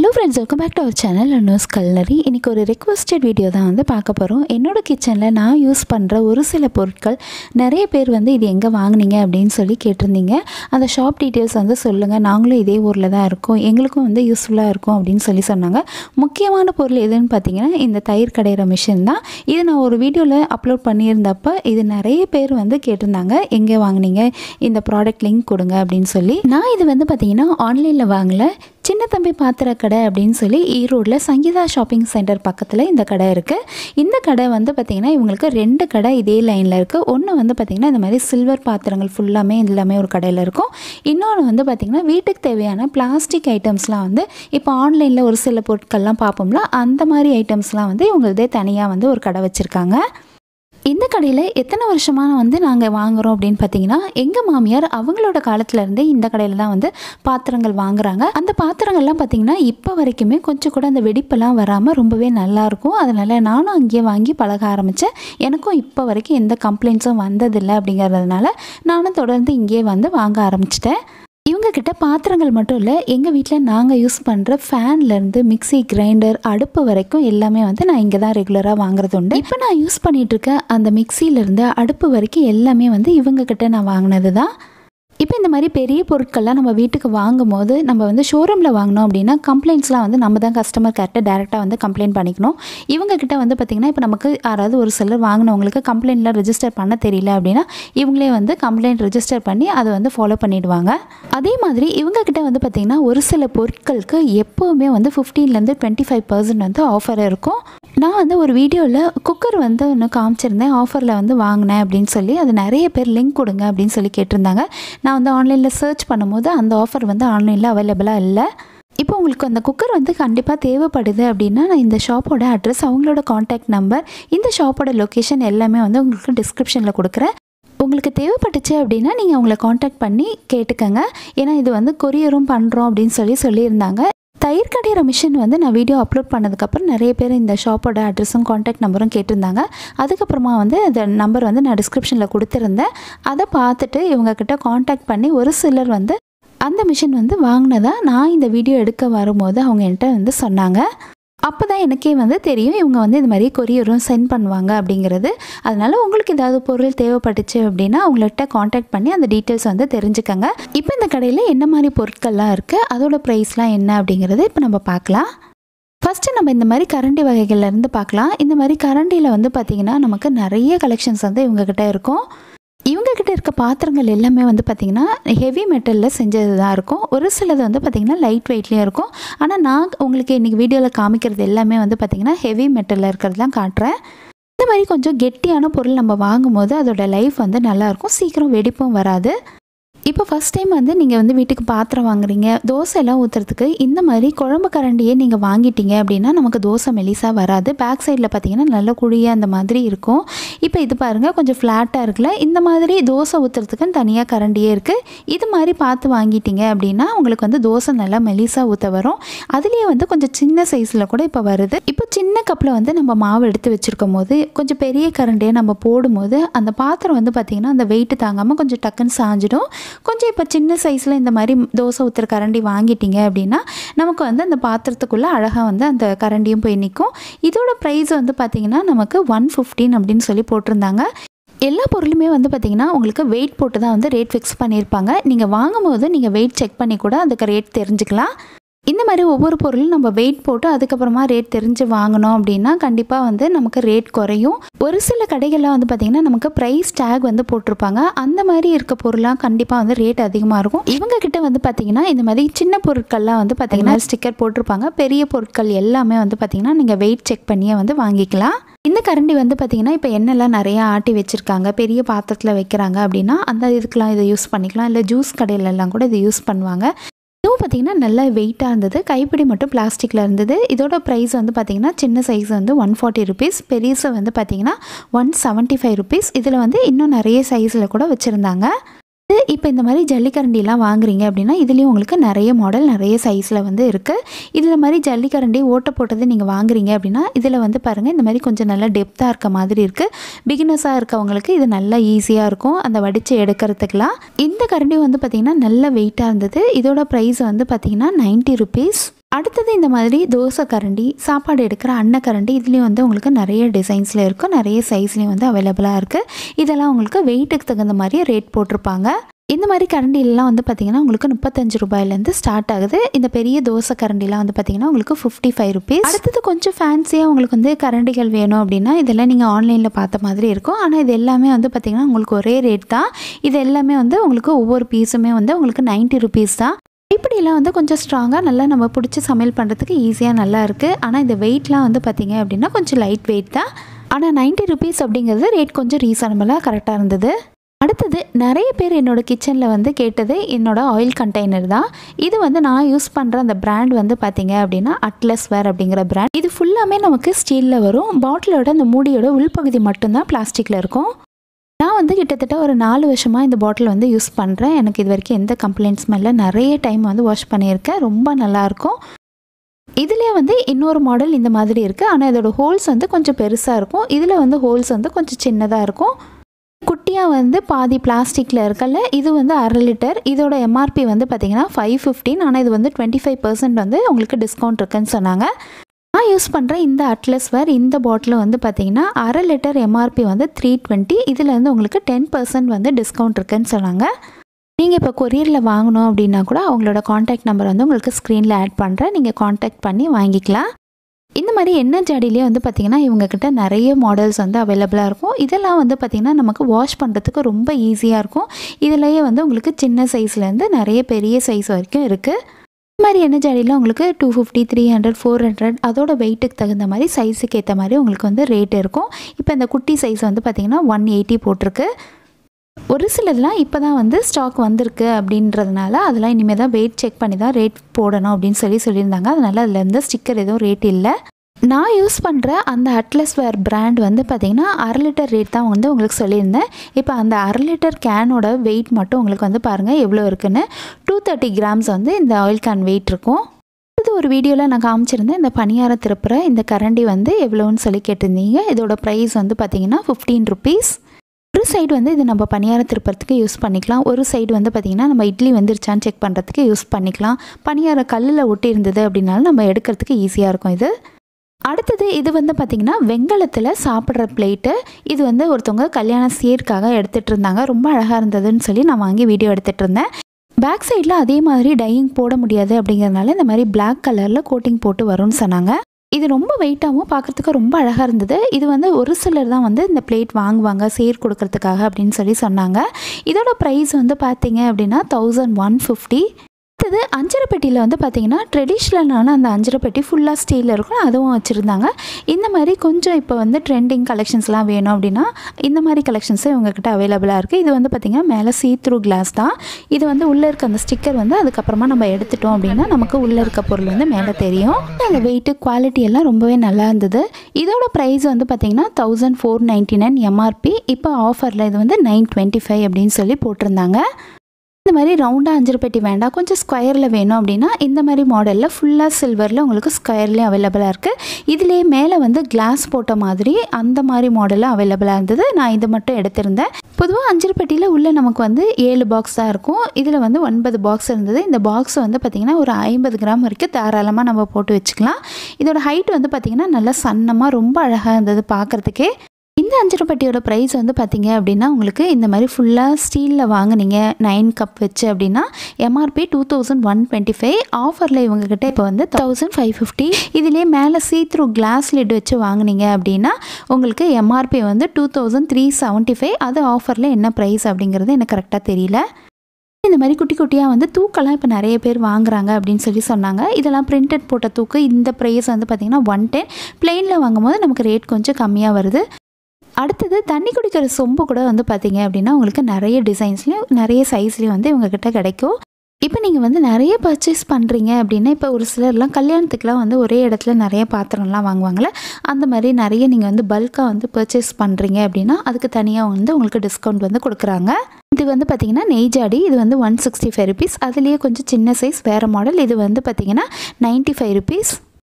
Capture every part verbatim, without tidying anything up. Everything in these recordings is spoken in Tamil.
Hello friends, welcome back to our channel Anu's Culinary. இன்னைக்கு ஒரு requested வீடியோ தான் வந்து பார்க்க போறோம். என்னோட கிச்சன்ல நான் யூஸ் பண்ற ஒரு சில பொருட்கள் நிறைய பேர் வந்து இது எங்க வாங்குனீங்க அப்படினு சொல்லி கேட்டிருந்தீங்க. அந்த ஷாப் டீடைல்ஸ் வந்து சொல்லுங்க. நாங்களும் இதே ஊர்ல தான் இருக்கோம். எங்களுக்கும் வந்து யூஸ்ஃபுல்லா இருக்கும் அப்படினு சொல்லி சொன்னாங்க. முக்கியமான பொருள் எதுன்னு பாத்தீங்கன்னா இந்த தயிர் கடையற மிஷின் தான். இது நான் ஒரு வீடியோல அப்லோட் பண்ணியிருந்தப்ப இது நிறைய பேர் வந்து கேட்டிருந்தாங்க. எங்க வாங்குனீங்க? இந்த ப்ராடக்ட் லிங்க் கொடுங்க அப்படினு சொல்லி. நான் இது வந்து பாத்தீங்கன்னா ஆன்லைன்ல வாங்கல. சின்ன தம்பி பாத்திர கடை அப்படின்னு சொல்லி ஈரோடில் சங்கீதா ஷாப்பிங் சென்டர் பக்கத்தில் இந்த கடை இருக்குது. இந்த கடை வந்து பார்த்திங்கன்னா இவங்களுக்கு ரெண்டு கடை இதே லைனில் இருக்குது. ஒன்று வந்து பார்த்திங்கன்னா இந்த மாதிரி சில்வர் பாத்திரங்கள் ஃபுல்லாமே எல்லாமே ஒரு கடையில் இருக்கும். இன்னொன்று வந்து பார்த்திங்கன்னா வீட்டுக்கு தேவையான பிளாஸ்டிக் ஐட்டம்ஸ்லாம் வந்து இப்போ ஆன்லைனில் ஒரு சில பொருட்கள்லாம் பார்ப்போம்ல, அந்த மாதிரி ஐட்டம்ஸ்லாம் வந்து இவங்களதே தனியாக வந்து ஒரு கடை வச்சுருக்காங்க. இந்த கடையில் எத்தனை வருஷமாக வந்து நாங்கள் வாங்குகிறோம் அப்படின்னு பார்த்தீங்கன்னா எங்கள் மாமியார் அவங்களோட காலத்துலேருந்தே இந்த கடையில் தான் வந்து பாத்திரங்கள் வாங்குறாங்க. அந்த பாத்திரங்கள்லாம் பார்த்திங்கன்னா இப்போ வரைக்குமே கொஞ்சம் கூட அந்த வெடிப்பெல்லாம் வராமல் ரொம்பவே நல்லாயிருக்கும். அதனால் நானும் அங்கேயே வாங்கி பழக ஆரம்பித்தேன். எனக்கும் இப்போ வரைக்கும் எந்த கம்ப்ளைண்ட்ஸும் வந்ததில்லை. அப்படிங்கிறதுனால நானும் தொடர்ந்து இங்கேயே வந்து வாங்க ஆரம்பிச்சிட்டேன். இவங்கக்கிட்ட பாத்திரங்கள் மட்டும் இல்லை, எங்கள் வீட்டில் நாங்கள் யூஸ் பண்ணுற ஃபேன்லேருந்து மிக்சி, கிரைண்டர், அடுப்பு வரைக்கும் எல்லாமே வந்து நான் இங்கே தான் ரெகுலராக வாங்குறது உண்டு. இப்போ நான் யூஸ் பண்ணிகிட்ருக்க அந்த மிக்சியிலேருந்து அடுப்பு வரைக்கும் எல்லாமே வந்து இவங்கக்கிட்ட நான் வாங்கினது தான். இப்போ இந்த மாதிரி பெரிய பொருட்கள்லாம் நம்ம வீட்டுக்கு வாங்கும் போது நம்ம வந்து ஷோரூமில் வாங்கினோம் அப்படின்னா கம்ப்ளைண்ட்ஸ்லாம் வந்து நம்ம தான் கஸ்டமர் கேர்ட்ட டேரெக்டாக வந்து கம்ப்ளைண்ட் பண்ணிக்கணும். இவங்கக்கிட்ட வந்து பார்த்திங்கன்னா இப்போ நமக்கு யாராவது ஒரு சிலர் வாங்கினவங்களுக்கு கம்ப்ளைண்ட்லாம் ரெஜிஸ்டர் பண்ண தெரியல அப்படின்னா இவங்களே வந்து கம்ப்ளைண்ட் ரெஜிஸ்டர் பண்ணி அதை வந்து ஃபாலோ பண்ணிவிடுவாங்க. அதே மாதிரி இவங்கக்கிட்ட வந்து பார்த்திங்கன்னா ஒரு சில பொருட்களுக்கு எப்போவுமே வந்து ஃபிஃப்டீன்லேருந்து டுவெண்ட்டி ஃபைவ் பர்சன்ட் வந்து ஆஃபர் இருக்கும். நான் வந்து ஒரு வீடியோவில் குக்கர் வந்து இன்னும் காமிச்சிருந்தேன், ஆஃபரில் வந்து வாங்கினேன் அப்படின்னு சொல்லி. அது நிறைய பேர் லிங்க் கொடுங்க அப்படின்னு சொல்லி கேட்டிருந்தாங்க. நான் வந்து ஆன்லைனில் சர்ச் பண்ணும்போது அந்த ஆஃபர் வந்து ஆன்லைனில் அவைலபிளாக இல்லை. இப்போ உங்களுக்கு அந்த குக்கர் வந்து கண்டிப்பாக தேவைப்படுது அப்படின்னா நான் இந்த ஷாப்போட அட்ரஸ், அவங்களோட காண்டாக்ட் நம்பர், இந்த ஷாப்போட லொக்கேஷன் எல்லாமே வந்து உங்களுக்கு டிஸ்கிரிப்ஷனில் கொடுக்குறேன். உங்களுக்கு தேவைப்பட்டுச்சு அப்படின்னா நீங்கள் அவங்கள காண்டாக்ட் பண்ணி கேட்டுக்கங்க. ஏன்னா இது வந்து கொரியரும் பண்ணுறோம் அப்படின்னு சொல்லி சொல்லியிருந்தாங்க. தயிர் கடையிற மிஷின் வந்து நான் வீடியோ அப்லோட் பண்ணதுக்கப்புறம் நிறைய பேர் இந்த ஷாப்போட அட்ரஸும் காண்டாக்ட் நம்பரும் கேட்டிருந்தாங்க. அதுக்கப்புறமா வந்து அந்த நம்பர் வந்து நான் டிஸ்கிரிப்ஷனில் கொடுத்துருந்தேன். அதை பார்த்துட்டு இவங்கக்கிட்ட காண்டாக்ட் பண்ணி ஒரு சிலர் வந்து அந்த மிஷின் வந்து வாங்கினதா நான் இந்த வீடியோ எடுக்க வரும்போது அவங்க என்கிட்ட வந்து சொன்னாங்க. அப்போ தான் எனக்கே வந்து தெரியும் இவங்க வந்து இது மாதிரி கொரியரும் சென்ட் பண்ணுவாங்க அப்படிங்கிறது. அதனால் உங்களுக்கு ஏதாவது பொருள் தேவைப்பட்டுச்சு அப்படின்னா அவங்கள்ட்ட காண்டாக்ட் பண்ணி அந்த டீட்டெயில்ஸ் வந்து தெரிஞ்சுக்கங்க. இப்போ இந்த கடையில் என்ன மாதிரி பொருட்கள்லாம் இருக்குது, அதோட ப்ரைஸ்லாம் என்ன அப்படிங்கிறது இப்போ நம்ம பார்க்கலாம். ஃபஸ்ட்டு நம்ம இந்த மாதிரி கரண்டி வகைகள்லேருந்து பார்க்கலாம். இந்த மாதிரி கரண்டியில் வந்து பார்த்திங்கன்னா நமக்கு நிறைய கலெக்ஷன்ஸ் வந்து இவங்கக்கிட்ட இருக்கும். இவங்கக்கிட்ட இருக்க பாத்திரங்கள் எல்லாமே வந்து பார்த்திங்கன்னா ஹெவி மெட்டலில் செஞ்சது தான் இருக்கும். ஒரு சிலது வந்து பார்த்திங்கன்னா லைட் வெயிட்லேயும் இருக்கும். ஆனால் நான் உங்களுக்கு இன்றைக்கி வீடியோவில் காமிக்கிறது எல்லாமே வந்து பார்த்திங்கன்னா ஹெவி மெட்டலில் இருக்கிறது தான் காட்டுறேன். இந்த மாதிரி கொஞ்சம் கெட்டியான பொருள் நம்ம வாங்கும்போது அதோட லைஃப் வந்து நல்லாயிருக்கும், சீக்கிரம் வெடிப்பும் வராது. இப்போ ஃபஸ்ட் டைம் வந்து நீங்கள் வந்து வீட்டுக்கு பாத்திரம் வாங்குறீங்க, தோசை எல்லாம் ஊற்றுறதுக்கு இந்த மாதிரி குழம்பு கரண்டியே நீங்கள் வாங்கிட்டீங்க அப்படின்னா நமக்கு தோசை மெலிசாக வராது. பேக் சைடில் பார்த்தீங்கன்னா நல்ல குழியாக அந்த மாதிரி இருக்கும். இப்போ இது பாருங்கள் கொஞ்சம் ஃப்ளாட்டாக இருக்குல்ல, இந்த மாதிரி தோசை ஊற்றுறதுக்குன்னு தனியாக கரண்டியே இருக்குது. இது மாதிரி பார்த்து வாங்கிட்டீங்க அப்படின்னா உங்களுக்கு வந்து தோசை நல்லா மெலிசாக ஊற்ற வரும். அதுலேயே வந்து கொஞ்சம் சின்ன சைஸில் கூட இப்போ வருது. இப்போ சின்ன கப்பில் வந்து நம்ம மாவு எடுத்து வச்சுருக்கும் போது கொஞ்சம் பெரிய கரண்டியை நம்ம போடும்போது அந்த பாத்திரம் வந்து பார்த்திங்கன்னா அந்த வெயிட்டு தாங்காமல் கொஞ்சம் டக்குன்னு சாஞ்சிடும். கொஞ்சம் இப்போ சின்ன சைஸில் இந்த மாதிரி தோசை ஊற்றுற கரண்டி வாங்கிட்டீங்க அப்படின்னா நமக்கு வந்து அந்த பாத்திரத்துக்குள்ளே அழகாக வந்து அந்த கரண்டியும் போய் நிற்கும். இதோட ப்ரைஸ் வந்து பார்த்திங்கன்னா நமக்கு ஒன் ஃபிஃப்டீன் அப்படின்னு சொல்லி போட்டிருந்தாங்க. எல்லா பொருளுமே வந்து பார்த்திங்கன்னா உங்களுக்கு வெயிட் போட்டு தான் வந்து ரேட் ஃபிக்ஸ் பண்ணியிருப்பாங்க. நீங்கள் வாங்கும்போது நீங்கள் வெயிட் செக் பண்ணி கூட அதுக்கு ரேட் தெரிஞ்சுக்கலாம். இந்த மாதிரி ஒவ்வொரு பொருளும் நம்ம வெயிட் போட்டு அதுக்கப்புறமா ரேட் தெரிஞ்சு வாங்கினோம் அப்படின்னா கண்டிப்பாக வந்து நமக்கு ரேட் குறையும். ஒரு சில கடைகளில் வந்து பார்த்திங்கன்னா நமக்கு ப்ரைஸ் டேக் வந்து போட்டிருப்பாங்க. அந்த மாதிரி இருக்க பொருளாக கண்டிப்பாக வந்து ரேட் அதிகமாக இருக்கும். இவங்கக்கிட்ட வந்து பார்த்திங்கன்னா இந்த மாதிரி சின்ன பொருட்கள்லாம் வந்து பார்த்திங்கன்னா ஸ்டிக்கர் போட்டிருப்பாங்க. பெரிய பொருட்கள் எல்லாமே வந்து பார்த்திங்கன்னா நீங்கள் வெயிட் செக் பண்ணியே வந்து வாங்கிக்கலாம். இந்த கரண்டி வந்து பார்த்திங்கன்னா இப்போ எண்ணெய்லாம் நிறையா ஆட்டி வச்சுருக்காங்க, பெரிய பாத்திரத்தில் வைக்கிறாங்க அப்படின்னா அந்த இதுக்கெலாம் இதை யூஸ் பண்ணிக்கலாம். இல்லை ஜூஸ் கடையிலெல்லாம் கூட இதை யூஸ் பண்ணுவாங்க. இதுவும் பார்த்திங்கன்னா நல்லா வெயிட்டாக இருந்தது. கைப்பிடி மட்டும் பிளாஸ்டிக்கில் இருந்தது. இதோட ப்ரைஸ் வந்து பார்த்திங்கன்னா சின்ன சைஸ் வந்து ஒன் ஃபார்ட்டி ருபீஸ், பெரியசை வந்து பார்த்திங்கன்னா ஒன் செவன்ட்டி ஃபைவ் ருபீஸ். இதில் வந்து இன்னும் நிறைய சைஸில் கூட வச்சுருந்தாங்க. இப்போ இந்த மாதிரி ஜல்லிக்கரண்டிலாம் வாங்குறீங்க அப்படின்னா இதுலேயும் உங்களுக்கு நிறைய மாடல் நிறைய சைஸில் வந்து இருக்குது. இதில் மாதிரி ஜல்லிக்கரண்டி ஓட்ட போட்டது நீங்கள் வாங்குறீங்க அப்படின்னா இதில் வந்து பாருங்கள் இந்த மாதிரி கொஞ்சம் நல்லா டெப்த்தாக இருக்க மாதிரி இருக்குது. பிகினர்ஸாக இருக்கவங்களுக்கு இது நல்லா ஈஸியாக இருக்கும் அந்த வடித்து எடுக்கிறதுக்கெலாம். இந்த கரண்டி வந்து பார்த்திங்கன்னா நல்ல வெயிட்டாக இருந்தது. இதோட ப்ரைஸ் வந்து பார்த்திங்கன்னா நைன்ட்டி ருபீஸ். அடுத்தது இந்த மாதிரி தோசை கரண்டி, சாப்பாடு எடுக்கிற அன்ன கரண்டி, இதுலேயும் வந்து உங்களுக்கு நிறைய டிசைன்ஸில் இருக்கும், நிறைய சைஸ்லேயும் வந்து அவைலபிளாக இருக்குது. இதெல்லாம் உங்களுக்கு வெயிட்டுக்கு தகுந்த மாதிரி ரேட் போட்டிருப்பாங்க. இந்த மாதிரி கரண்டிலாம் வந்து பார்த்திங்கன்னா உங்களுக்கு முப்பத்தஞ்சு ரூபாயிலேருந்து ஸ்டார்ட் ஆகுது. இந்த பெரிய தோசை கரண்டிலாம் வந்து பார்த்திங்கன்னா உங்களுக்கு ஃபிஃப்டி ஃபைவ் ருபீஸ். அடுத்தது கொஞ்சம் ஃபேன்சியாக உங்களுக்கு வந்து கரண்டிகள் வேணும் அப்படின்னா இதெல்லாம் நீங்கள் ஆன்லைனில் பார்த்த மாதிரி இருக்கும். ஆனால் இது எல்லாமே வந்து பார்த்திங்கன்னா உங்களுக்கு ஒரே ரேட் தான். இது எல்லாமே வந்து உங்களுக்கு ஒவ்வொரு பீஸுமே வந்து உங்களுக்கு நைன்ட்டி ருபீஸ் தான். இப்படிலாம் வந்து கொஞ்சம் ஸ்ட்ராங்காக நல்லா நம்ம பிடிச்சி சமையல் பண்ணுறதுக்கு ஈஸியாக நல்லா இருக்குது. ஆனால் இந்த வெயிட்லாம் வந்து பார்த்திங்க அப்படின்னா கொஞ்சம் லைட் வெயிட் தான். ஆனால் நைன்ட்டி ருபீஸ் அப்படிங்கிறது ரேட் கொஞ்சம் ரீசனபிளாக கரெக்டாக இருந்தது. அடுத்தது நிறைய பேர் என்னோடய கிச்சனில் வந்து கேட்டது என்னோடய ஆயில் கண்டெய்னர் தான். இது வந்து நான் யூஸ் பண்ணுற அந்த பிராண்ட் வந்து பார்த்திங்க அப்படின்னா அட்லஸ் வேர் அப்படிங்கிற பிராண்ட். இது ஃபுல்லாமே நமக்கு ஸ்டீலில் வரும். பாட்டிலோட அந்த மூடியோட உள்பகுதி மட்டும்தான் பிளாஸ்டிக்கில் இருக்கும். நான் வந்து கிட்டத்தட்ட ஒரு நாலு வருஷமாக இந்த பாட்டில் வந்து யூஸ் பண்ணுறேன். எனக்கு இது வரைக்கும் எந்த கம்ப்ளைண்ட்ஸுமே இல்லை. நிறைய டைம் வந்து வாஷ் பண்ணியிருக்கேன். ரொம்ப நல்லாயிருக்கும். இதிலே வந்து இன்னொரு மாடல் இந்த மாதிரி இருக்குது. ஆனால் இதோட ஹோல்ஸ் வந்து கொஞ்சம் பெருசாக இருக்கும். இதில் வந்து ஹோல்ஸ் வந்து கொஞ்சம் சின்னதாக இருக்கும். குட்டியாக வந்து பாதி பிளாஸ்டிக்கில் இருக்கல. இது வந்து அரை லிட்டர். இதோட எம்ஆர்பி வந்து பார்த்திங்கன்னா ஃபைவ் ஃபிஃப்டீன். ஆனால் இது வந்து டுவெண்ட்டி ஃபைவ் பர்சன்ட் வந்து உங்களுக்கு டிஸ்கவுண்ட் இருக்குன்னு சொன்னாங்க. நான் யூஸ் பண்ணுற இந்த அட்லஸ் வேர் இந்த பாட்டில் வந்து பார்த்திங்கன்னா அரை லிட்டர் எம்ஆர்பி வந்து த்ரீ டுவெண்ட்டி. இதில் வந்து உங்களுக்கு டென் பர்சன்ட் வந்து டிஸ்கவுண்ட் இருக்குன்னு சொன்னாங்க. நீங்கள் இப்போ கொரியரில் வாங்கணும் அப்படின்னா கூட அவங்களோட காண்டாக்ட் நம்பர் வந்து உங்களுக்கு ஸ்க்ரீனில் ஆட் பண்ணுறேன். நீங்கள் காண்டாக்ட் பண்ணி வாங்கிக்கலாம். இந்த மாதிரி எண்ணெய் ஜாடியிலே வந்து பார்த்திங்கன்னா இவங்கக்கிட்ட நிறைய மாடல்ஸ் வந்து அவைலபிளாக இருக்கும். இதெல்லாம் வந்து பார்த்திங்கன்னா நமக்கு வாஷ் பண்ணுறதுக்கு ரொம்ப ஈஸியாக இருக்கும். இதிலேயே வந்து உங்களுக்கு சின்ன சைஸ்லேருந்து நிறைய பெரிய சைஸ் வரைக்கும் இருக்குது. இந்த மாதிரி எண்ணெய் ஜாடியில் உங்களுக்கு two fifty three hundred four hundred அதோட வெயிட்டுக்கு தகுந்த மாதிரி சைஸுக்கு ஏற்ற மாதிரி உங்களுக்கு வந்து ரேட் இருக்கும். இப்போ இந்த குட்டி சைஸ் வந்து பார்த்திங்கன்னா ஒன் எயிட்டி போட்டிருக்கு. ஒரு சிலதெல்லாம் இப்போ தான் வந்து ஸ்டாக் வந்திருக்கு அப்படின்றதுனால அதெல்லாம் இனிமேல் தான் வெயிட் செக் பண்ணி தான் ரேட் போடணும் அப்படின்னு சொல்லி சொல்லியிருந்தாங்க. அதனால் அதில் இருந்து ஸ்டிக்கர் எதுவும் ரேட் இல்லை. நான் யூஸ் பண்ணுற அந்த அட்லஸ் வேர் பிராண்ட் வந்து பார்த்திங்கன்னா அரை லிட்டர் ரேட் தான் வந்து உங்களுக்கு சொல்லியிருந்தேன். இப்போ அந்த அரை லிட்டர் கேனோட வெயிட் மட்டும் உங்களுக்கு வந்து பாருங்கள் எவ்வளோ இருக்குன்னு. டூ தேர்ட்டி கிராம்ஸ் வந்து இந்த ஆயில் கேன் வெயிட் இருக்கும். இது ஒரு வீடியோவில் நான் காமிச்சிருந்தேன். இந்த பணியார திருப்புற இந்த கரண்டி வந்து எவ்வளோன்னு சொல்லி கேட்டிருந்தீங்க. இதோட ப்ரைஸ் வந்து பார்த்திங்கன்னா ஃபிஃப்டீன் ருபீஸ். ஒரு சைடு வந்து இது நம்ம பணியார திருப்பறதுக்கு யூஸ் பண்ணிக்கலாம். ஒரு சைடு வந்து பார்த்திங்கன்னா நம்ம இட்லி வந்துருச்சான்னு செக் பண்ணுறதுக்கு யூஸ் பண்ணிக்கலாம். பணியார கல்லில் ஒட்டி இருந்தது அப்படின்னாலும் நம்ம எடுக்கிறதுக்கு ஈஸியாக இருக்கும் இது. அடுத்தது இது வந்து பார்த்திங்கன்னா வெங்கலத்தில் சாப்பிட்ற பிளேட்டு. இது வந்து ஒருத்தவங்க கல்யாண சீர்க்காக எடுத்துகிட்டு இருந்தாங்க. ரொம்ப அழகாக இருந்ததுன்னு சொல்லி நான் வாங்கி வீடியோ எடுத்துகிட்டு இருந்தேன். பேக் சைடில் அதே மாதிரி டையிங் போட முடியாது அப்படிங்கிறதுனால இந்த மாதிரி பிளாக் கலரில் கோட்டிங் போட்டு வரும்னு சொன்னாங்க. இது ரொம்ப வெயிட்டாகவும் பார்க்குறதுக்கு ரொம்ப அழகாக இருந்தது. இது வந்து ஒரு சிலர் தான் வந்து இந்த பிளேட் வாங்குவாங்க சேர் கொடுக்கறதுக்காக அப்படின்னு சொல்லி சொன்னாங்க. இதோட ப்ரைஸ் வந்து பார்த்தீங்க அப்படின்னா தௌசண்ட் ஒன் ஃபிஃப்டி. அடுத்தது அஞ்சரை பெட்டியில் வந்து பார்த்திங்கன்னா ட்ரெடிஷ்னலான அந்த அஞ்சரை பெட்டி ஃபுல்லாக ஸ்டீலில் இருக்கும். அதுவும் வச்சுருந்தாங்க. இந்த மாதிரி கொஞ்சம் இப்போ வந்து ட்ரெண்டிங் கலெக்ஷன்ஸ்லாம் வேணும் அப்படின்னா இந்த மாதிரி கலெக்ஷன்ஸே இவங்ககிட்ட அவைலபிளாக இருக்குது. இது வந்து பார்த்திங்கன்னா மேலே சீ த்ரூ கிளாஸ் தான். இது வந்து உள்ளே இருக்க அந்த ஸ்டிக்கர் வந்து அதுக்கப்புறமா நம்ம எடுத்துட்டோம் அப்படின்னா நமக்கு உள்ளே இருக்க பொருள் வந்து மேலே தெரியும். அந்த வெயிட்டு குவாலிட்டி எல்லாம் ரொம்பவே நல்லா இருந்தது. இதோட ப்ரைஸ் வந்து பார்த்திங்கன்னா thousand four ninety nine MRP. இப்போ ஆஃபரில் இது வந்து நைன் டுவெண்ட்டி ஃபைவ் அப்படின்னு சொல்லி போட்டிருந்தாங்க. இந்த மாதிரி ரவுண்டாக அஞ்சரை பெட்டி வேண்டாம், கொஞ்சம் ஸ்கொயரில் வேணும் அப்படின்னா இந்த மாதிரி மாடலில் ஃபுல்லாக சில்வரில் உங்களுக்கு ஸ்கொயர்லேயும் அவைலபிளாக இருக்குது. இதுலேயே மேலே வந்து கிளாஸ் போட்ட மாதிரி அந்த மாதிரி மாடலில் அவைலபிளாக இருந்தது. நான் இது மட்டும் எடுத்திருந்தேன். பொதுவாக அஞ்சரை பெட்டியில் உள்ளே நமக்கு வந்து ஏழு பாக்ஸ் தான் இருக்கும். இதில் வந்து ஒன்பது பாக்ஸ் இருந்தது. இந்த பாக்ஸ் வந்து பார்த்திங்கன்னா ஒரு ஐம்பது கிராம் வரைக்கும் தாராளமாக நம்ம போட்டு வச்சுக்கலாம். இதோட ஹைட் வந்து பார்த்திங்கன்னா நல்லா சன்னமாக ரொம்ப அழகாக இருந்தது பார்க்குறதுக்கே. இந்த அஞ்சரை பெட்டியோட ப்ரைஸ் வந்து பார்த்திங்க அப்படின்னா உங்களுக்கு இந்த மாதிரி ஃபுல்லாக ஸ்டீலில் வாங்கினீங்க நைன் கப் வச்சு அப்படின்னா MRP two thousand one twenty five. ஆஃபரில் இவங்ககிட்ட இப்போ வந்து தௌசண்ட் ஃபைவ் ஃபிஃப்டி. இதிலே மேலே சீ த்ரூ கிளாஸ் லிட் வச்சு வாங்கினீங்க அப்படின்னா உங்களுக்கு எம்ஆர்பி வந்து two thousand three seventy five. அது ஆஃபரில் என்ன ப்ரைஸ் அப்படிங்கிறது எனக்கு கரெக்டாக தெரியல. இந்த மாதிரி குட்டி குட்டியாக வந்து தூக்கெல்லாம் இப்போ நிறைய பேர் வாங்குறாங்க அப்படின்னு சொல்லி சொன்னாங்க. இதெல்லாம் பிரிண்டட் போட்ட தூக்கு. இந்த ப்ரைஸ் வந்து பார்த்திங்கன்னா ஒன் டென். பிளெயினில் வாங்கும்போது நமக்கு ரேட் கொஞ்சம் கம்மியாக வருது. அடுத்தது தண்ணி குடிக்கிற சொம்பு கூட வந்து பார்த்திங்க அப்படின்னா உங்களுக்கு நிறைய டிசைன்ஸ்லேயும் நிறைய சைஸ்லேயும் வந்து இவங்ககிட்ட கிடைக்கும். இப்போ நீங்கள் வந்து நிறைய பர்ச்சேஸ் பண்ணுறீங்க அப்படின்னா இப்போ ஒரு சிலர்லாம் கல்யாணத்துக்குலாம் வந்து ஒரே இடத்துல நிறைய பாத்திரம்லாம் வாங்குவாங்கள்ல, அந்த மாதிரி நிறைய நீங்கள் வந்து பல்காக வந்து பர்ச்சேஸ் பண்ணுறீங்க அப்படின்னா அதுக்கு தனியாக வந்து உங்களுக்கு டிஸ்கவுண்ட் வந்து கொடுக்குறாங்க. இது வந்து பார்த்திங்கன்னா நெய் ஜாடி. இது வந்து ஒன் சிக்ஸ்டி ஃபைவ் ருபீஸ். அதுலேயே கொஞ்சம் சின்ன சைஸ் வேறு மாடல். இது வந்து பார்த்திங்கன்னா நைன்ட்டி ஃபைவ் ருபீஸ்.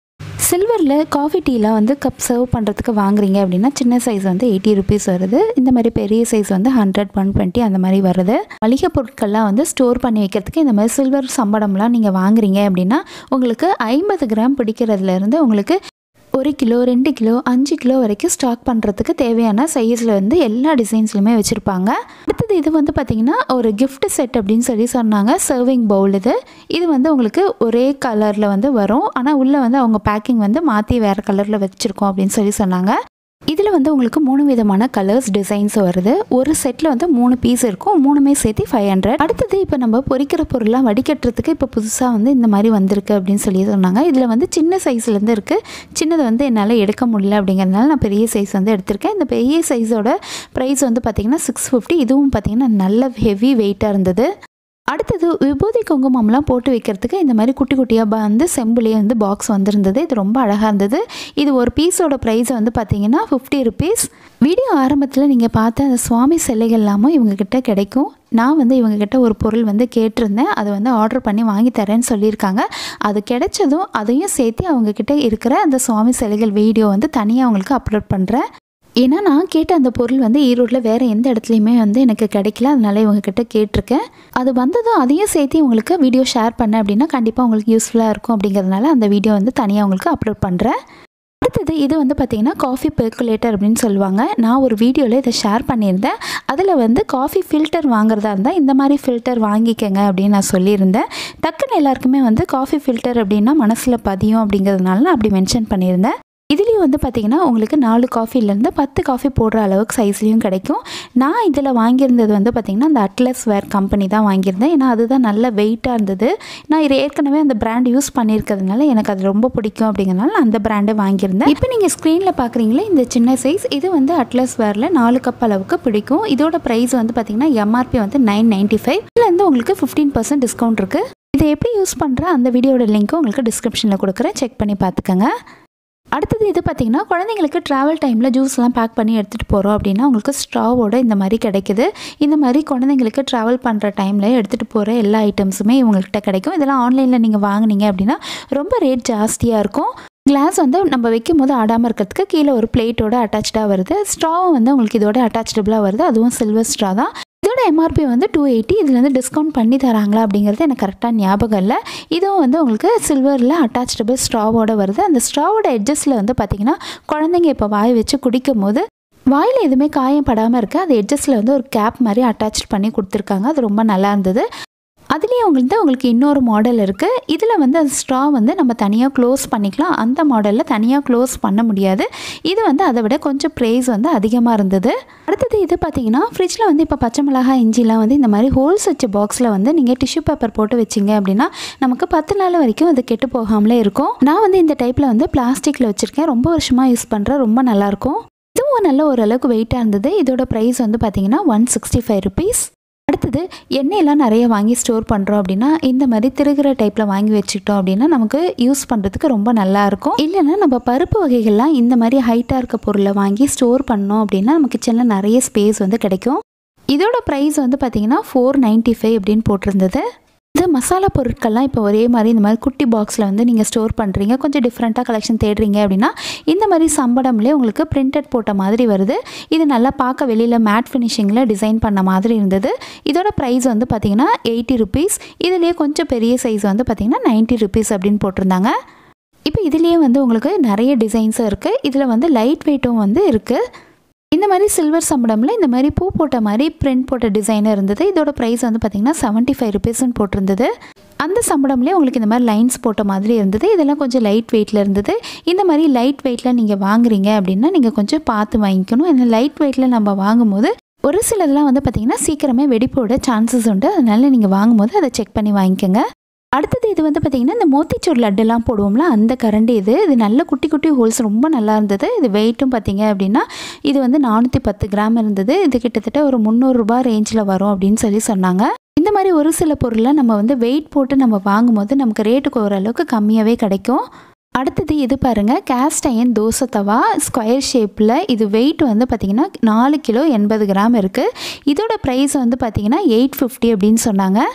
சில்வரில் காஃபி டீலாம் வந்து கப் சர்வ் பண்ணுறதுக்கு வாங்குறீங்க அப்படின்னா சின்ன சைஸ் வந்து எயிட்டி ருபீஸ் வருது. இந்த மாதிரி பெரிய சைஸ் வந்து ஹண்ட்ரட் ஒன் டுவெண்ட்டி அந்த மாதிரி வருது. மளிகை பொருட்கள்லாம் வந்து ஸ்டோர் பண்ணி வைக்கிறதுக்கு இந்த மாதிரி சில்வர் சம்படம்லாம் நீங்கள் வாங்குறீங்க அப்படின்னா உங்களுக்கு ஐம்பது கிராம் பிடிக்கிறதுலேருந்து உங்களுக்கு ஒரு கிலோ ரெண்டு கிலோ அஞ்சு கிலோ வரைக்கும் ஸ்டாக் பண்ணுறதுக்கு தேவையான சைஸில் வந்து எல்லா டிசைன்ஸ்லையுமே வச்சுருப்பாங்க. அடுத்தது இது வந்து பார்த்திங்கன்னா ஒரு கிஃப்ட் செட் அப்படின்னு சொல்லி சொன்னாங்க. சர்விங் பவுல் இது இது வந்து உங்களுக்கு ஒரே கலரில் வந்து வரும். ஆனால் உள்ளே வந்து அவங்க பேக்கிங் வந்து மாற்றி வேறு கலரில் வச்சுருக்கோம் அப்படின்னு சொல்லி சொன்னாங்க. இதில் வந்து உங்களுக்கு மூணு விதமான கலர்ஸ் டிசைன்ஸ் வருது. ஒரு செட்டில் வந்து மூணு பீஸ் இருக்கும். மூணுமே சேர்த்து ஃபைவ் ஹண்ட்ரட். அடுத்தது இப்போ நம்ம பொரிக்கிற பொருள்லாம் வடிகட்டுறதுக்கு இப்போ புதுசாக வந்து இந்த மாதிரி வந்திருக்கு அப்படின்னு சொல்லி சொன்னாங்க. இதில் வந்து சின்ன சைஸ்லேருந்து இருக்குது. சின்னது வந்து என்னால் எடுக்க முடியல அப்படிங்கிறதுனால நான் பெரிய சைஸ் வந்து எடுத்திருக்கேன். இந்த பெரிய சைஸோட ப்ரைஸ் வந்து பார்த்திங்கன்னா சிக்ஸ் ஃபிஃப்டி. இதுவும் பார்த்திங்கன்னா நல்ல ஹெவி வெயிட்டாக இருந்தது. அடுத்தது விபூதி குங்குமம்லாம் போட்டு வைக்கிறதுக்கு இந்த மாதிரி குட்டி குட்டியாக வந்து செம்புலேயே வந்து பாக்ஸ் வந்திருந்தது. இது ரொம்ப அழகாக இருந்தது. இது ஒரு பீஸோட ப்ரைஸ் வந்து பார்த்திங்கன்னா ஃபிஃப்டி ருபீஸ். வீடியோ ஆரம்பத்தில் நீங்கள் பார்த்த அந்த சுவாமி சிலைகள் எல்லாமும் இவங்கக்கிட்ட கிடைக்கும். நான் வந்து இவங்கக்கிட்ட ஒரு பொருள் வந்து கேட்டிருந்தேன். அதை வந்து ஆர்டர் பண்ணி வாங்கி தரேன்னு சொல்லியிருக்காங்க. அது கிடைச்சதும் அதையும் சேர்த்து அவங்கக்கிட்ட இருக்கிற அந்த சுவாமி சிலைகள் வீடியோ வந்து தனியாக அவங்களுக்கு அப்லோட் பண்ணுறேன். ஏன்னா நான் கேட்ட அந்த பொருள் வந்து ஈரோட்டில் வேறு எந்த இடத்துலையுமே வந்து எனக்கு கிடைக்கல. அதனால இவங்கக்கிட்ட கேட்டிருக்கேன். அது வந்ததும் அதையும் சேர்த்து உங்களுக்கு வீடியோ ஷேர் பண்ணேன் அப்படின்னா கண்டிப்பாக உங்களுக்கு யூஸ்ஃபுல்லாக இருக்கும். அப்படிங்கிறதுனால அந்த வீடியோ வந்து தனியாக உங்களுக்கு அப்லோட் பண்ணுறேன். அடுத்தது இது வந்து பார்த்திங்கன்னா காஃபி பெர்குலேட்டர் அப்படின்னு சொல்லுவாங்க. நான் ஒரு வீடியோவில் இதை ஷேர் பண்ணியிருந்தேன். அதில் வந்து காஃபி ஃபில்டர் வாங்குறதா இருந்தால் இந்த மாதிரி ஃபில்டர் வாங்கிக்கங்க அப்படின்னு நான் சொல்லியிருந்தேன். டக்குன்னு எல்லாருக்குமே வந்து காஃபி ஃபில்டர் அப்படின்னா மனசில் பதியும் அப்படிங்கிறதுனால நான் அப்படி மென்ஷன் பண்ணியிருந்தேன். இதுலேயும் வந்து பார்த்திங்கன்னா உங்களுக்கு நாலு காஃபிலேருந்து பத்து காஃபி போடுற அளவுக்கு சைஸ்லேயும் கிடைக்கும். நான் இதில் வாங்கியிருந்தது வந்து பார்த்திங்கன்னா அந்த அட்லஸ் வேர் கம்பெனி தான் வாங்கியிருந்தேன். ஏன்னா அதுதான் நல்ல வெயிட்டாக இருந்தது. நான் இது ஏற்கனவே அந்த பிராண்ட் யூஸ் பண்ணியிருக்கிறதுனால எனக்கு அது ரொம்ப பிடிக்கும் அப்படிங்கிறதுனால நான் அந்த பிராண்டை வாங்கியிருந்தேன். இப்போ நீங்கள் ஸ்க்ரீனில் பார்க்குறீங்களே இந்த சின்ன சைஸ் இது வந்து அட்லஸ் வேரில் நாலு கப் அளவுக்கு பிடிக்கும். இதோட ப்ரைஸ் வந்து பார்த்திங்கன்னா எம்ஆர்பி வந்து நைன் நைன்ட்டி ஃபைவ். இதுலேருந்து உங்களுக்கு ஃபிஃப்டீன் பர்சன்ட் டிஸ்கவுண்ட் இருக்குது. இதை எப்படி யூஸ் பண்ணுற அந்த வீடியோட லிங்க்கும் உங்களுக்கு டிஸ்கிரிப்ஷனில் கொடுக்குறேன். செக் பண்ணி பார்த்துக்கோங்க. அடுத்தது இது பார்த்திங்கன்னா குழந்தைங்களுக்கு ட்ராவல் டைமில் ஜூஸ்லாம் பேக் பண்ணி எடுத்துகிட்டு போகிறோம் அப்படின்னா உங்களுக்கு ஸ்ட்ராவோட இந்த மாதிரி கிடைக்குது. இந்த மாதிரி குழந்தைங்களுக்கு ட்ராவல் பண்ணுற டைமில் எடுத்துகிட்டு போகிற எல்லா ஐட்டம்ஸுமே இவங்கள்கிட்ட கிடைக்கும். இதெல்லாம் ஆன்லைனில் நீங்கள் வாங்கினீங்க அப்படின்னா ரொம்ப ரேட் ஜாஸ்தியாக இருக்கும். கிளாஸ் வந்து நம்ம வைக்கும் போது ஆடாமல் இருக்கிறதுக்கு கீழே ஒரு பிளேட்டோட அட்டாச்சாக வருது. ஸ்ட்ராவும் வந்து உங்களுக்கு இதோட அட்டாச்சபிளாக வருது. அதுவும் சில்வர் ஸ்ட்ரா தான். இதோட எம்ஆர்பி வந்து டூ எயிட்டி. இதில் வந்து டிஸ்கவுண்ட் பண்ணி தராங்களா அப்படிங்கிறது எனக்கு கரெக்டாக ஞாபகம் இல்லை. இதுவும் வந்து உங்களுக்கு சில்வரில் அட்டாச்சபிள் ஸ்ட்ராவோட வருது. அந்த ஸ்ட்ராவோட எட்ஜஸில் வந்து பார்த்திங்கன்னா குழந்தைங்க இப்போ வாய் வச்சு குடிக்கும் போது வாயில் எதுவுமே காயம் படாமல் இருக்குது. அது எட்ஜஸில் வந்து ஒரு கேப் மாதிரி அட்டாச் பண்ணி கொடுத்துருக்காங்க. அது ரொம்ப நல்லா இருந்தது. அதுலேயே உங்களுக்கு உங்களுக்கு இன்னொரு மாடல் இருக்குது. இதில் வந்து அந்த ஸ்ட்ரா வந்து நம்ம தனியாக க்ளோஸ் பண்ணிக்கலாம். அந்த மாடலில் தனியாக க்ளோஸ் பண்ண முடியாது. இது வந்து அதை விட கொஞ்சம் ப்ரைஸ் வந்து அதிகமாக இருந்தது. அடுத்தது இது பார்த்திங்கன்னா ஃப்ரிட்ஜில் வந்து இப்போ பச்சை மிளகாய் இஞ்சிலாம் வந்து இந்த மாதிரி ஹோல்ஸ் வச்ச பாக்ஸில் வந்து நீங்கள் டிஷ்யூ பேப்பர் போட்டு வச்சிங்க அப்படின்னா நமக்கு பத்து நாள் வரைக்கும் அது கெட்டு போகாமலே இருக்கும். நான் வந்து இந்த டைப்பில் வந்து பிளாஸ்டிக்கில் வச்சுருக்கேன். ரொம்ப வருஷமாக யூஸ் பண்ணுறேன். ரொம்ப நல்லாயிருக்கும். இதுவும் நல்ல ஓரளவுக்கு வெயிட்டாக இருந்தது. இதோட ப்ரைஸ் வந்து பார்த்திங்கன்னா ஒன் சிக்ஸ்டி ஃபைவ் ருபீஸ். அடுத்தது எண்ணெயெல்லாம் நிறைய வாங்கி ஸ்டோர் பண்ணுறோம் அப்படின்னா இந்த மாதிரி திருகிற டைப்பில் வாங்கி வச்சுக்கிட்டோம் அப்படின்னா நமக்கு யூஸ் பண்ணுறதுக்கு ரொம்ப நல்லாயிருக்கும். இல்லைன்னா நம்ம பருப்பு வகைகள்லாம் இந்த மாதிரி ஹைட்டாக இருக்க பொருளை வாங்கி ஸ்டோர் பண்ணோம் அப்படின்னா நம்ம கிச்சனில் நிறைய ஸ்பேஸ் வந்து கிடைக்கும். இதோட ப்ரைஸ் வந்து பார்த்திங்கன்னா ஃபோர் நைன்ட்டி ஃபைவ் அப்படின்னு போட்டிருந்தது. இது மசாலா பொருட்கள்லாம் இப்போ ஒரே மாதிரி இந்த மாதிரி குட்டி பாக்ஸில் வந்து நீங்கள் ஸ்டோர் பண்ணுறீங்க, கொஞ்சம் டிஃப்ரெண்ட்டாக கலெக்ஷன் தேடுறீங்க அப்படின்னா இந்த மாதிரி சம்படம்லேயே உங்களுக்கு பிரிண்டட் போட்ட மாதிரி வருது. இது நல்லா பார்க்க வெளியில் மேட் ஃபினிஷிங்கில் டிசைன் பண்ண மாதிரி இருந்தது. இதோட ப்ரைஸ் வந்து பார்த்திங்கன்னா எயிட்டி ருபீஸ். இதுலேயே கொஞ்சம் பெரிய சைஸ் வந்து பார்த்திங்கன்னா நைன்ட்டி ருபீஸ் அப்படின்னு போட்டிருந்தாங்க. இப்போ இதுலேயே வந்து உங்களுக்கு நிறைய டிசைன்ஸும் இருக்குது. இதில் வந்து லைட் வெயிட்டும் வந்து இருக்குது. இந்த மாதிரி சில்வர் சம்படமில் இந்த மாதிரி பூ போட்ட மாதிரி பிரிண்ட் போட்ட டிசைன் இருந்தது. இதோட ப்ரைஸ் வந்து பார்த்திங்கன்னா செவன்ட்டி ஃபைவ் ருபீஸ்ன்னு போட்டிருந்தது. அந்த சம்படம்லேயே உங்களுக்கு இந்த மாதிரி லைன்ஸ் போட்ட மாதிரி இருந்தது. இதெல்லாம் கொஞ்சம் லைட் வெயிட்டில் இருந்தது. இந்த மாதிரி லைட் வெயிட்டில் நீங்கள் வாங்குறீங்க அப்படின்னா நீங்கள் கொஞ்சம் பார்த்து வாங்கிக்கணும். இந்த லைட் வெயிட்டில் நம்ம வாங்கும்போது ஒரு சிலதெல்லாம் வந்து பார்த்திங்கன்னா சீக்கிரமே வெடிப்போட சான்சஸ் உண்டு. அதனால நீங்கள் வாங்கும்போது அதை செக் பண்ணி வாங்கிக்கோங்க. அடுத்தது இது வந்து பார்த்திங்கன்னா இந்த மோத்திச்சூர் லட்டுலாம் போடுவோம்ல அந்த கரண்டி இது இது நல்ல குட்டி குட்டி ஹோல்ஸ் ரொம்ப நல்லா இருந்தது. இது வெயிட்டும் பார்த்திங்க அப்படின்னா இது வந்து நானூற்றி பத்து கிராம் இருந்தது. இது கிட்டத்தட்ட ஒரு முந்நூறுரூபா ரேஞ்சில் வரும் அப்படின்னு சொல்லி சொன்னாங்க. இந்த மாதிரி ஒரு சில பொருளை நம்ம வந்து வெயிட் போட்டு நம்ம வாங்கும்போது நமக்கு ரேட்டுக்கு ஓரளவுக்கு கம்மியாகவே கிடைக்கும். அடுத்தது இது பாருங்கள், கேஸ்ட் அயன் தோசை தவா ஸ்கொயர் ஷேப்பில். இது வெயிட் வந்து பார்த்திங்கன்னா நாலு கிலோ எண்பது கிராம் இருக்குது. இதோட ப்ரைஸ் வந்து பார்த்திங்கன்னா எயிட் ஃபிஃப்டி அப்படின்னு சொன்னாங்க.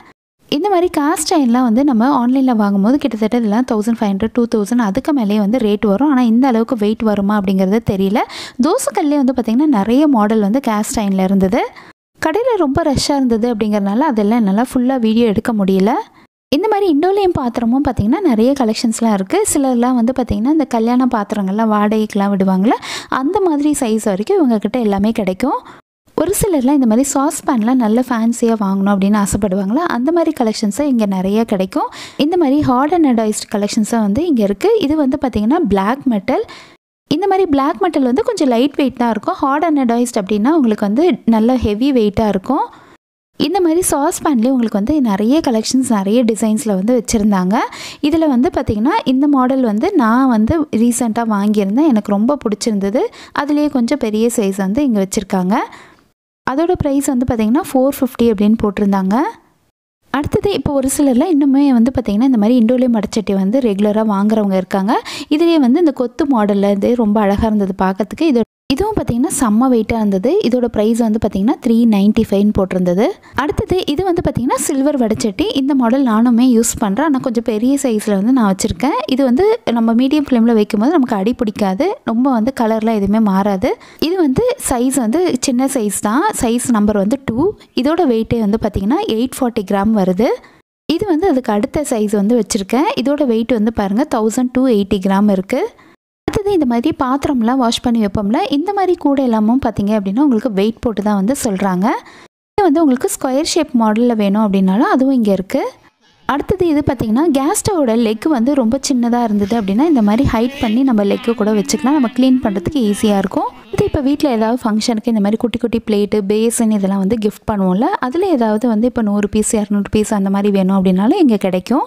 இந்த மாதிரி காஸ்ட் அயன்லாம் வந்து நம்ம ஆன்லைனில் வாங்கும்போது கிட்டத்தட்ட இதெல்லாம் thousand five hundred two thousand அதுக்கு மேலேயே வந்து ரேட் வரும். ஆனால் இந்த அளவுக்கு வெயிட் வருமா அப்படிங்கிறது தெரியல. தோசைக்கல்லே வந்து பார்த்திங்கன்னா நிறைய மாடல் வந்து காஸ்ட் அயனில் இருந்தது. கடையில் ரொம்ப ரஷ்ஷாக இருந்தது அப்படிங்கிறனால அதெல்லாம் என்னால் ஃபுல்லாக வீடியோ எடுக்க முடியல. இந்த மாதிரி இண்டோலியம் பாத்திரமும் பார்த்திங்கன்னா நிறைய கலெக்ஷன்ஸ்லாம் இருக்குது. சிலர்லாம் வந்து பார்த்திங்கன்னா இந்த கல்யாண பாத்திரங்கள்லாம் வாடகைக்கெலாம் விடுவாங்களே அந்த மாதிரி சைஸ் வரைக்கும் இவங்கக்கிட்ட எல்லாமே கிடைக்கும். ஒரு சிலர்லாம் இந்த மாதிரி சாஸ் பேன்லாம் நல்ல ஃபேன்சியாக வாங்கணும் அப்படின்னு ஆசைப்படுவாங்களா அந்த மாதிரி கலெக்ஷன்ஸை இங்கே நிறைய கிடைக்கும். இந்த மாதிரி ஹார்ட் அண்ட் அடாய்ஸ்ட் கலெக்ஷன்ஸாக வந்து இங்கே இருக்குது. இது வந்து பார்த்திங்கன்னா பிளாக் மெட்டல். இந்த மாதிரி பிளாக் மெட்டல் வந்து கொஞ்சம் லைட் வெயிட் தான் இருக்கும். ஹார்ட் அண்ட் அடாய்ஸ்ட் அப்படின்னா உங்களுக்கு வந்து நல்ல ஹெவி வெயிட்டாக இருக்கும். இந்த மாதிரி சாஸ் பேன்லேயே உங்களுக்கு வந்து நிறைய கலெக்ஷன்ஸ் நிறைய டிசைன்ஸில் வந்து வச்சுருந்தாங்க. இதில் வந்து பார்த்திங்கன்னா இந்த மாடல் வந்து நான் வந்து ரீசெண்டாக வாங்கியிருந்தேன். எனக்கு ரொம்ப பிடிச்சிருந்தது. அதுலேயே கொஞ்சம் பெரிய சைஸ் வந்து இங்கே வச்சுருக்காங்க. அதோட ப்ரைஸ் வந்து பார்த்திங்கன்னா ஃபோர் ஃபிஃப்டி அப்படின்னு போட்டிருந்தாங்க. அடுத்தது இப்போ ஒரு சிலர்லாம் இன்னுமே வந்து பார்த்திங்கன்னா இந்த மாதிரி இண்டோலியம் மடச்சட்டி வந்து ரெகுலராக வாங்குறவங்க இருக்காங்க. இதுலேயே வந்து இந்த கொத்து மாடலில் இது ரொம்ப அழகாக இருந்தது பார்க்கறதுக்கு. இது இதுவும் பார்த்திங்கன்னா செம்ம வெயிட்டாக இருந்தது. இதோட ப்ரைஸ் வந்து பார்த்திங்கன்னா த்ரீ நைன்ட்டி ஃபைவ்னு போட்டிருந்தது. அடுத்தது இது வந்து பார்த்திங்கன்னா சில்வர் வடச்சட்டி. இந்த மாடல் நானுமே யூஸ் பண்ணுறேன். ஆனால் கொஞ்சம் பெரிய சைஸில் வந்து நான் வச்சுருக்கேன். இது வந்து நம்ம மீடியம் ஃப்ளேமில் வைக்கும்போது நமக்கு அடி பிடிக்காது. ரொம்ப வந்து கலர்லாம் எதுவுமே மாறாது. இது வந்து சைஸ் வந்து சின்ன சைஸ் தான். சைஸ் நம்பர் வந்து டூ. இதோட வெயிட்டே வந்து பார்த்திங்கன்னா எயிட் ஃபார்ட்டி கிராம் வருது. இது வந்து அதுக்கு அடுத்த சைஸ் வந்து வச்சுருக்கேன். இதோட வெயிட் வந்து பாருங்கள் தௌசண்ட் டூ எயிட்டி கிராம் இருக்குது. அடுத்தது இந்த மாதிரி பாத்திரம்லாம் வாஷ் பண்ணி வைப்போம்ல இந்த மாதிரி கூட எல்லாமும் பார்த்தீங்க அப்படின்னா உங்களுக்கு வெயிட் போட்டு தான் வந்து சொல்கிறாங்க. இது வந்து உங்களுக்கு ஸ்கொயர் ஷேப் மாடலில் வேணும் அப்படின்னாலும் அதுவும் இங்கே இருக்குது. அடுத்தது இது பார்த்திங்கன்னா கேஸ் ஸ்டவோட லெக் வந்து ரொம்ப சின்னதாக இருந்தது அப்படின்னா இந்த மாதிரி ஹைட் பண்ணி நம்ம லெக்கு கூட வச்சுக்கலாம். நம்ம க்ளீன் பண்ணுறதுக்கு ஈஸியாக இருக்கும். இது இப்போ வீட்டில் ஏதாவது ஃபங்க்ஷனுக்கு இந்த மாதிரி குட்டி குட்டி பிளேட்டு பேசன் இதெல்லாம் வந்து கிஃப்ட் பண்ணுவோம்ல அதில் ஏதாவது வந்து இப்போ நூறு பீஸ் இரநூறு பீஸ் அந்த மாதிரி வேணும் அப்படின்னாலும் இங்கே கிடைக்கும்.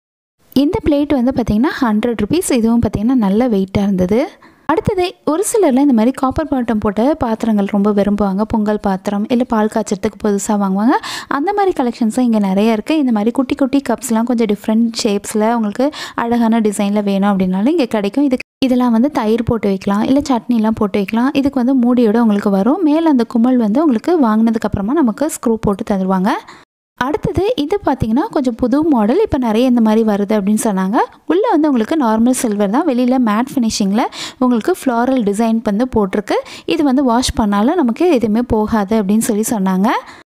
இந்த பிளேட் வந்து பார்த்திங்கன்னா ஹண்ட்ரட் ருபீஸ். இதுவும் பார்த்திங்கன்னா நல்ல வெயிட்டாக இருந்தது. அடுத்தது ஒரு சிலர்லாம் இந்த மாதிரி காப்பர் பாட்டம் போட்ட பாத்திரங்கள் ரொம்ப விரும்புவாங்க. பொங்கல் பாத்திரம் இல்லை பால் காய்ச்சறதுக்கு புதுசாக வாங்குவாங்க. அந்த மாதிரி கலெக்ஷன்ஸும் இங்கே நிறைய இருக்குது. இந்த மாதிரி குட்டி குட்டி கப்ஸ்லாம் கொஞ்சம் டிஃப்ரெண்ட் ஷேப்ஸில் உங்களுக்கு அழகான டிசைனில் வேணும் அப்படின்னாலும் இங்கே கிடைக்கும். இதுக்கு இதெல்லாம் வந்து தயிர் போட்டு வைக்கலாம் இல்லை சட்னிலாம் போட்டு வைக்கலாம். இதுக்கு வந்து மூடியோடு உங்களுக்கு வரும். மேலே அந்த குமல் வந்து உங்களுக்கு வாங்கினதுக்கப்புறமா நமக்கு ஸ்க்ரூ போட்டு தருவாங்க. அடுத்தது இது பார்த்திங்கன்னா கொஞ்சம் புது மாடல். இப்போ நிறைய இந்த மாதிரி வருது அப்படின்னு சொன்னாங்க. உள்ளே வந்து உங்களுக்கு நார்மல் சில்வர் தான். வெளியில் மேட் ஃபினிஷிங்கில் உங்களுக்கு ஃப்ளாரல் டிசைன் வந்து போட்டிருக்கு. இது வந்து வாஷ் பண்ணாலும் நமக்கு எதுவுமே போகாது அப்படின்னு சொல்லி சொன்னாங்க.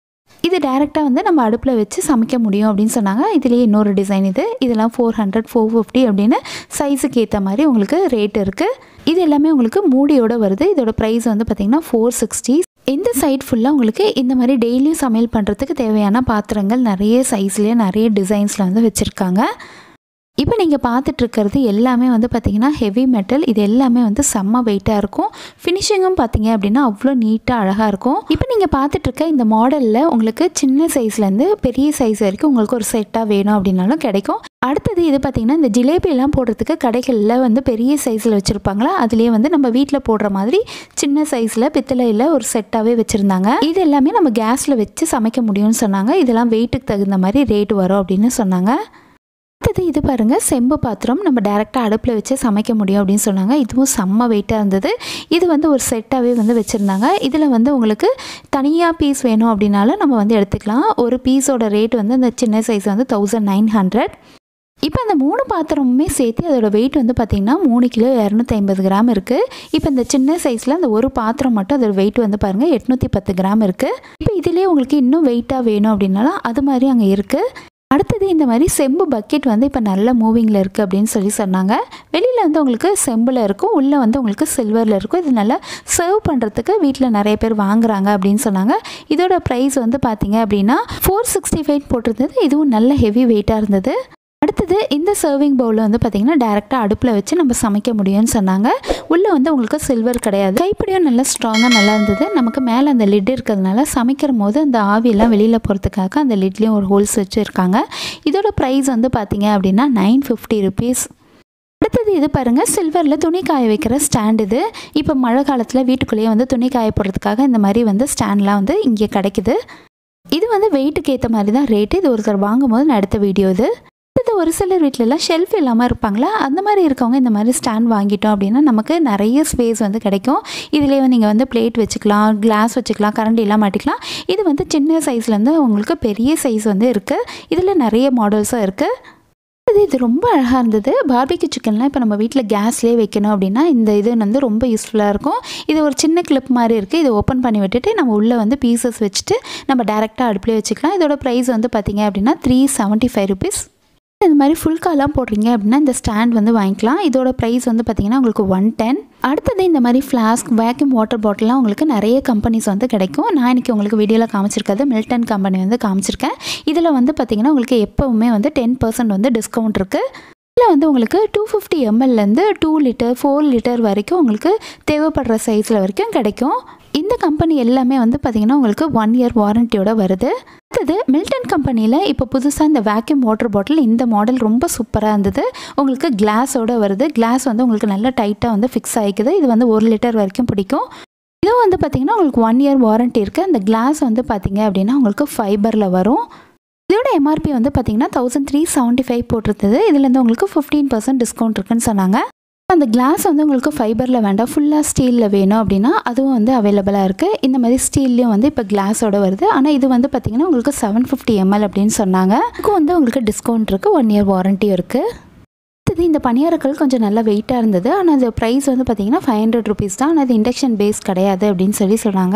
இது டைரெக்டாக வந்து நம்ம அடுப்பில் வச்சு சமைக்க முடியும் அப்படின்னு சொன்னாங்க. இதுலேயே இன்னொரு டிசைன் இது. இதெல்லாம் ஃபோர் ஹண்ட்ரட் ஃபோர் ஃபிஃப்டி அப்படின்னு சைஸுக்கு ஏற்ற மாதிரி உங்களுக்கு ரேட் இருக்குது. இது எல்லாமே உங்களுக்கு மூடியோடு வருது. இதோட ப்ரைஸ் வந்து பார்த்திங்கன்னா ஃபோர் சிக்ஸ்டி. இந்த சைட் ஃபுல்லாக உங்களுக்கு இந்த மாதிரி டெய்லியும் சமையல் பண்ணுறதுக்கு தேவையான பாத்திரங்கள் நிறைய சைஸ்லேயே நிறைய டிசைன்ஸில் வந்து வச்சுருக்காங்க. இப்போ நீங்கள் பார்த்துட்ருக்கிறது எல்லாமே வந்து பார்த்திங்கன்னா ஹெவி மெட்டல். இது எல்லாமே வந்து செம்ம வெயிட்டாக இருக்கும். ஃபினிஷிங்கும் பார்த்திங்க அப்படின்னா அவ்வளோ நீட்டாக அழகாக இருக்கும். இப்போ நீங்கள் பார்த்துட்ருக்க இந்த மாடலில் உங்களுக்கு சின்ன சைஸ்லேருந்து பெரிய சைஸ் வரைக்கும் உங்களுக்கு ஒரு செட்டாக வேணும் அப்படின்னாலும் கிடைக்கும். அடுத்தது இது பார்த்திங்கன்னா இந்த ஜிலேபியெல்லாம் போடுறதுக்கு கடைகளில் வந்து பெரிய சைஸில் வச்சுருப்பாங்களா அதுலேயே வந்து நம்ம வீட்டில் போடுற மாதிரி சின்ன சைஸில் பித்தளையில் ஒரு செட்டாகவே வச்சுருந்தாங்க. இது எல்லாமே நம்ம கேஸில் வச்சு சமைக்க முடியும்னு சொன்னாங்க. இதெல்லாம் வெயிட்டுக்கு தகுந்த மாதிரி ரேட் வரும் அப்படின்னு சொன்னாங்க. அடுத்தது இது பாருங்கள் செம்பு பாத்திரம். நம்ம டேரெக்டாக அடுப்பில் வச்சு சமைக்க முடியும் அப்படின்னு சொன்னாங்க. இதுவும் செம்ம வெயிட்டாக இருந்தது. இது வந்து ஒரு செட்டாகவே வந்து வச்சுருந்தாங்க. இதில் வந்து உங்களுக்கு தனியாக பீஸ் வேணும் அப்படின்னாலும் நம்ம வந்து எடுத்துக்கலாம். ஒரு பீஸோட ரேட் வந்து அந்த சின்ன சைஸ் வந்து தௌசண்ட் நைன் ஹண்ட்ரட். இப்போ அந்த மூணு பாத்திரமுமே சேர்த்து அதோட வெயிட் வந்து பார்த்திங்கன்னா மூணு கிலோ இரநூத்தி ஐம்பது கிராம் இருக்குது. இப்போ இந்த சின்ன சைஸில் அந்த ஒரு பாத்திரம் மட்டும் அதோட வெயிட் வந்து பாருங்கள் எட்நூற்றி பத்து கிராம் இருக்குது. இப்போ இதிலே உங்களுக்கு இன்னும் வெயிட்டாக வேணும் அப்படின்னாலும் அது மாதிரி அங்கே இருக்குது. அடுத்தது இந்த மாதிரி செம்பு பக்கெட் வந்து இப்போ நல்ல மூவிங்கில் இருக்குது அப்படின்னு சொல்லி சொன்னாங்க. வெளியில் வந்து உங்களுக்கு செம்பில் இருக்கும், உள்ளே வந்து உங்களுக்கு சில்வரில் இருக்கும். இது நல்லா சர்வ் பண்ணுறதுக்கு வீட்டில் நிறைய பேர் வாங்குறாங்க அப்படின்னு சொன்னாங்க. இதோட ப்ரைஸ் வந்து பார்த்திங்க அப்படின்னா ஃபோர் சிக்ஸ்டி ஃபைவ் போட்டிருந்தது. இதுவும் நல்ல ஹெவி வெயிட்டாக இருந்தது. அடுத்தது இந்த சர்விங் பவுலில் வந்து பார்த்திங்கன்னா டேரெக்டாக அடுப்பில் வச்சு நம்ம சமைக்க முடியும்னு சொன்னாங்க. உள்ளே வந்து உங்களுக்கு சில்வர் கிடையாது. கைப்பிடியும் நல்லா ஸ்ட்ராங்காக நல்லா இருந்தது. நமக்கு மேலே அந்த லிட் இருக்கிறதுனால சமைக்கிற போது அந்த ஆவியெல்லாம் வெளியில் போகிறதுக்காக அந்த லிட்லேயும் ஒரு ஹோல்ஸ் வச்சுருக்காங்க. இதோட ப்ரைஸ் வந்து பார்த்திங்க அப்படின்னா நைன் ஃபிஃப்டி ருபீஸ். அடுத்தது இது பாருங்கள் சில்வரில் துணி காய வைக்கிற ஸ்டாண்ட். இது இப்போ மழை காலத்தில் வீட்டுக்குள்ளேயே வந்து துணி காய போடுறதுக்காக இந்த மாதிரி வந்து ஸ்டாண்ட்லாம் வந்து இங்கே கிடைக்குது. இது வந்து வெயிட்டுக்கு ஏற்ற மாதிரி தான் ரேட்டு. இது ஒருத்தர் வாங்கும் போது நான் எடுத்த வீடியோ இது. அடுத்தது ஒரு சிலர் வீட்டிலலாம் ஷெல்ஃப் இல்லாமல் இருப்பாங்களா, அந்த மாதிரி இருக்கவங்க இந்த மாதிரி ஸ்டாண்ட் வாங்கிட்டோம் அப்படின்னா நமக்கு நிறைய ஸ்பேஸ் வந்து கிடைக்கும். இதுலேயே நீங்கள் வந்து பிளேட் வச்சுக்கலாம், கிளாஸ் வச்சுக்கலாம், கரண்டி எல்லாம் மாட்டிக்கலாம். இது வந்து சின்ன சைஸ்லேருந்து உங்களுக்கு பெரிய சைஸ் வந்து இருக்குது. இதில் நிறைய மாடல்ஸும் இருக்குது. இது இது ரொம்ப அழகாக இருந்தது. பார்பிக்யூ சிக்கன்லாம் இப்போ நம்ம வீட்டில் கேஸ்லேயே வைக்கணும் அப்படின்னா இந்த இது வந்து ரொம்ப யூஸ்ஃபுல்லாக இருக்கும். இது ஒரு சின்ன கிளிப் மாதிரி இருக்குது. இதை ஓப்பன் பண்ணி விட்டுட்டு நம்ம உள்ளே வந்து பீசஸ் வச்சுட்டு நம்ம டேரெக்டாக அடுப்புலேயே வச்சுக்கலாம். இதோட ப்ரைஸ் வந்து பார்த்திங்க அப்படின்னா த்ரீ செவன்ட்டி ஃபைவ் ருபீஸ். இந்த மாதிரி ஃபுல் காலாம் போடுறீங்க அப்படின்னா இந்த ஸ்டாண்ட் வந்து வாங்கிக்கலாம். இதோட ப்ரைஸ் வந்து பார்த்திங்கன்னா உங்களுக்கு ஒன் டென். அடுத்தது இந்த மாதிரி ஃப்ளாஸ்க், வேக்யூம் வாட்டர் பாட்டிலாம் உங்களுக்கு நிறைய கம்பெனிஸ் வந்து கிடைக்கும். நான் இன்றைக்கி உங்களுக்கு வீடியோவில் காமிச்சிருக்கிறது மில்டன் கம்பெனி வந்து காமிச்சிருக்கேன். இதில் வந்து பார்த்திங்கன்னா உங்களுக்கு எப்போவுமே வந்து டென் பர்சன்ட் வந்து டிஸ்கவுண்ட் இருக்குது. இதில் வந்து உங்களுக்கு டூ ஃபிஃப்டி எம்எல்லேருந்து டூ லிட்டர் ஃபோர் லிட்டர் வரைக்கும் உங்களுக்கு தேவைப்படுற சைஸில் வரைக்கும் கிடைக்கும். இந்த கம்பெனி எல்லாமே வந்து பார்த்திங்கன்னா உங்களுக்கு ஒன் இயர் வாரண்டியோட வருது. அடுத்தது மில்டன் கம்பெனியில் இப்போ புதுசாக இந்த வேக்யூம் வாட்டர் பாட்டில் இந்த மாடல் ரொம்ப சூப்பராக இருந்தது. உங்களுக்கு கிளாஸோடு வருது. கிளாஸ் வந்து உங்களுக்கு நல்லா டைட்டாக வந்து ஃபிக்ஸ் ஆகிக்குது. இது வந்து ஒரு லிட்டர் வரைக்கும் பிடிக்கும். இதுவும் வந்து பார்த்திங்கன்னா உங்களுக்கு ஒன் இயர் வாரண்ட்டி இருக்குது. அந்த கிளாஸ் வந்து பார்த்திங்க அப்படின்னா உங்களுக்கு ஃபைபரில் வரும். இதோட எம்ஆர்பி வந்து பார்த்திங்கன்னா தௌசண்ட் த்ரீ செவன்ட்டி ஃபைவ் போட்டிருந்தது. இதுலேருந்து உங்களுக்கு ஃபிஃப்டீன் பர்சன்ட் டிஸ்கவுண்ட் இருக்குன்னு சொன்னாங்க. அந்த கிளாஸ் வந்து உங்களுக்கு ஃபைபரில் வேண்டாம், ஃபுல்லாக ஸ்டீலில் வேணும் அப்படின்னா அதுவும் வந்து அவைலபிளாக இருக்குது. இந்த மாதிரி ஸ்டீல்லையும் வந்து இப்போ கிளாஸோடு வருது. ஆனால் இது வந்து பார்த்திங்கன்னா உங்களுக்கு செவன் ஃபிஃப்டி எம்எல் அப்படின்னு சொன்னாங்க. இதுக்கும் வந்து உங்களுக்கு டிஸ்கவுண்ட் இருக்குது, ஒன் இயர் வாரண்ட்டியும் இருக்குது. அடுத்தது இந்த பணியாரக்கல் கொஞ்சம் நல்லா வெயிட்டாக இருந்தது. ஆனால் அது ப்ரைஸ் வந்து பார்த்திங்கன்னா ஃபைவ் ஹண்ட்ரட் ருபீஸ் தான். ஆனால் அது இண்டக்ஷன் பேஸ் கிடையாது அப்படின்னு சொல்லி சொன்னாங்க.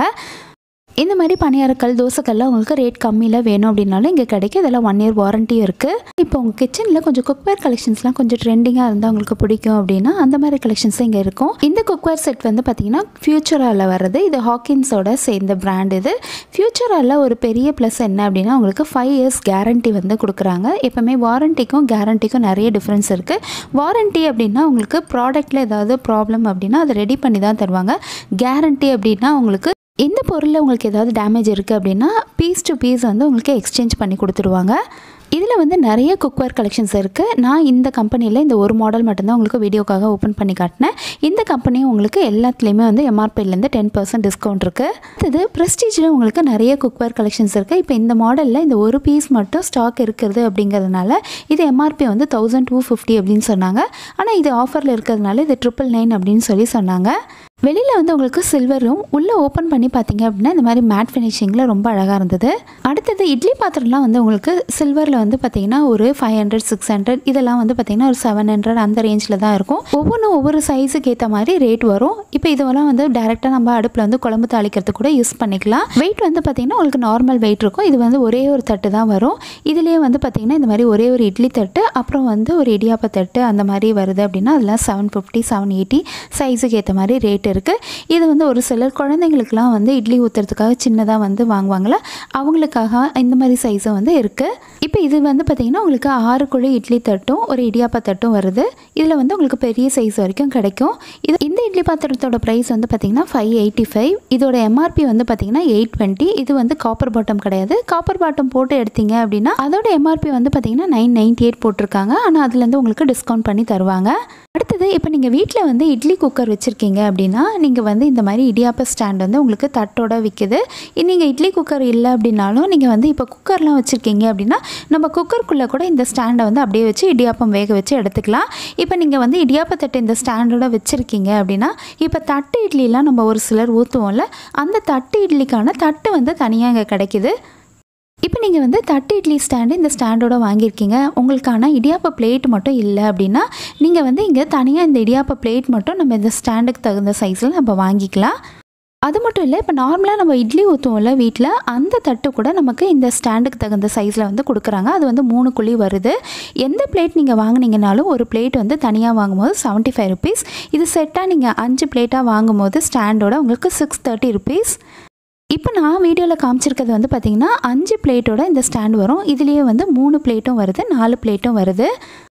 இந்த மாதிரி பணியாரக்கல், தோசைக்கல்லாம் உங்களுக்கு ரேட் கம்மியில் வேணும் அப்படின்னாலும் இங்கே கிடைக்கும். இதெல்லாம் ஒன் இயர் வாரண்ட்டியும் இருக்குது. இப்போ உங்கள் கிச்சனில் கொஞ்சம் குக்வேர் கலெக்ஷன்ஸ்லாம் கொஞ்சம் ட்ரெண்டிங்காக இருந்தால் உங்களுக்கு பிடிக்கும் அப்படின்னா அந்த மாதிரி கலெக்ஷன்ஸ் இங்கே இருக்கும். இந்த குக்வேர் செட் வந்து பார்த்திங்கன்னா ஃபியூச்சராவில் வர்றது. இது ஹாக்கின்ஸோட சேர்ந்த பிராண்ட். இது ஃபியூச்சராவில் ஒரு பெரிய ப்ளஸ் என்ன அப்படின்னா உங்களுக்கு ஃபைவ் இயர்ஸ் கேரண்டி வந்து கொடுக்குறாங்க. எப்போவுமே வாரண்டிக்கும் கேரண்டிக்கும் நிறைய டிஃப்ரென்ஸ் இருக்குது. வாரண்ட்டி அப்படின்னா உங்களுக்கு ப்ராடக்ட்டில் ஏதாவது ப்ராப்ளம் அப்படின்னா அதை ரெடி பண்ணி தான் தருவாங்க. கேரண்டி அப்படின்னா உங்களுக்கு இந்த பொருளில் உங்களுக்கு ஏதாவது டேமேஜ் இருக்குது அப்படின்னா பீஸ் டு பீஸ் வந்து உங்களுக்கு எக்ஸ்சேஞ்ச் பண்ணி கொடுத்துருவாங்க. இதில் வந்து நிறைய குக்வேர் கலெக்ஷன்ஸ் இருக்குது. நான் இந்த கம்பெனியில் இந்த ஒரு மாடல் மட்டும்தான் உங்களுக்கு வீடியோக்காக ஓப்பன் பண்ணி காட்டினேன். இந்த கம்பெனியும் உங்களுக்கு எல்லாத்துலேயுமே வந்து எம்ஆர்பிலேருந்து டென் பர்சன்ட் டிஸ்கவுண்ட் இருக்குது. இது ப்ரெஸ்டீஜில் உங்களுக்கு நிறைய குக்வேர் கலெக்ஷன்ஸ் இருக்குது. இப்போ இந்த மாடலில் இந்த ஒரு பீஸ் மட்டும் ஸ்டாக் இருக்கிறது அப்படிங்கிறதுனால இது எம்ஆர்பி வந்து தௌசண்ட் டூ ஃபிஃப்டி அப்படின்னு சொன்னாங்க. ஆனால் இது ஆஃபரில் இருக்கிறதுனால இது ட்ரிபிள் நைன் அப்படின்னு சொல்லி சொன்னாங்க. வெளியில் வந்து உங்களுக்கு சில்வரும் உள்ளே ஓப்பன் பண்ணி பார்த்தீங்க அப்படின்னா இந்த மாதிரி மேட் ஃபினிஷிங்கில் ரொம்ப அழகாக இருந்தது. அடுத்தது இட்லி பாத்திரம்லாம் வந்து உங்களுக்கு சில்வரில் வந்து பார்த்திங்கன்னா ஒரு ஃபைவ் ஹண்ட்ரட் சிக்ஸ் ஹண்ட்ரட் இதெல்லாம் வந்து பார்த்திங்கன்னா ஒரு செவன் ஹண்ட்ரட் அந்த ரேஞ்சில் தான் இருக்கும். ஒவ்வொன்றும் ஒவ்வொரு சைஸுக்கு ஏற்ற மாதிரி ரேட் வரும். இப்போ இதெல்லாம் வந்து டேரெக்டாக நம்ம அடுப்பில் வந்து குழம்பு தாளிக்கிறதுக்கு கூட யூஸ் பண்ணிக்கலாம். வெயிட் வந்து பார்த்திங்கன்னா உங்களுக்கு நார்மல் வெயிட் இருக்கும். இது வந்து ஒரே ஒரு தட்டு தான் வரும். இதுலேயே வந்து பார்த்திங்கன்னா இந்த மாதிரி ஒரே ஒரு இட்லி தட்டு, அப்புறம் வந்து ஒரு இடியாப்ப தட்டு அந்த மாதிரி வருது அப்படின்னா அதெல்லாம் செவன் ஃபிஃப்டி செவன் எயிட்டி சைஸுக்கு ஏற்ற மாதிரி ரேட் இருக்குது. இது வந்து ஒரு சிலர் குழந்தைங்களுக்குலாம் வந்து இட்லி ஊற்றுறதுக்காக சின்னதாக வந்து வாங்குவாங்களா, அவங்களுக்காக இந்த மாதிரி சைஸும் வந்து இருக்குது. இப்போ இது வந்து பார்த்திங்கன்னா உங்களுக்கு ஆறு குழி இட்லி தட்டும் ஒரு இடியாப்ப தட்டும் வருது. இதில் வந்து உங்களுக்கு பெரிய சைஸ் வரைக்கும் கிடைக்கும். இது இந்த இட்லி பாத்திரத்தோட ப்ரைஸ் வந்து பார்த்திங்கன்னா ஃபைவ் எயிட்டி ஃபைவ். இதோட எம்ஆர்பி வந்து பார்த்திங்கன்னா எயிட் டுவெண்ட்டி. இது வந்து காப்பர் பாட்டம் கிடையாது. காப்பர் பாட்டம் போட்டு எடுத்தீங்க அப்படின்னா அதோட எம்ஆர்பி வந்து பார்த்திங்கன்னா நைன் நைன்ட்டி எயிட் போட்டிருக்காங்க. ஆனால் அதுலேருந்து உங்களுக்கு டிஸ்கவுண்ட் பண்ணி தருவாங்க. அடுத்தது இப்போ நீங்கள் வீட்டில் வந்து இட்லி குக்கர் வச்சுருக்கீங்க அப்படின்னா நீங்கள் வந்து இந்த மாதிரி இடியாப்ப ஸ்டாண்ட் வந்து உங்களுக்கு தட்டோட விற்கிது. நீங்கள் இட்லி குக்கர் இல்லை அப்படின்னாலும் நீங்கள் வந்து இப்போ குக்கர்லாம் வச்சுருக்கீங்க அப்படின்னா நம்ம குக்கருக்குள்ளே கூட இந்த ஸ்டாண்டை வந்து அப்படியே வச்சு இடியாப்பம் வேக வச்சு எடுத்துக்கலாம். இப்போ நீங்கள் வந்து இடியாப்ப தட்டு இந்த ஸ்டாண்டோட வச்சுருக்கீங்க அப்படின்னா இப்போ தட்டு இட்லிலாம் நம்ம ஒரு சிலர் ஊற்றுவோம்ல, அந்த தட்டு இட்லிக்கான தட்டு வந்து தனியாக இங்கே கிடைக்கிது. இப்போ நீங்கள் வந்து தட்டு இட்லி ஸ்டாண்டு இந்த ஸ்டாண்டோட வாங்கியிருக்கீங்க. உங்களுக்கான இடியாப்ப பிளேட் மட்டும் இல்லை அப்படின்னா நீங்கள் வந்து இங்கே தனியாக இந்த இடியாப்ப பிளேட் மட்டும் நம்ம இந்த ஸ்டாண்டுக்கு தகுந்த சைஸில் நம்ம வாங்கிக்கலாம். அது மட்டும் இல்லை, இப்போ நார்மலாக நம்ம இட்லி ஊற்றுவோம்ல வீட்டில், அந்த தட்டு கூட நமக்கு இந்த ஸ்டாண்டுக்கு தகுந்த சைஸில் வந்து கொடுக்குறாங்க. அது வந்து மூணு குழி வருது. எந்த பிளேட் நீங்கள் வாங்கினீங்கனாலும் ஒரு பிளேட் வந்து தனியாக வாங்கும்போது செவன்ட்டி ஃபைவ் ருபீஸ். இது செட்டாக நீங்கள் அஞ்சு பிளேட்டாக வாங்கும்போது ஸ்டாண்டோட உங்களுக்கு சிக்ஸ் தேர்ட்டி ருபீஸ். இப்போ நான் வீடியோவில் காமிச்சிருக்கிறது வந்து பார்த்திங்கன்னா அஞ்சு பிளேட்டோட இந்த ஸ்டாண்ட் வரும். இதுலேயே வந்து மூணு பிளேட்டும் வருது, நாலு பிளேட்டும் வருது.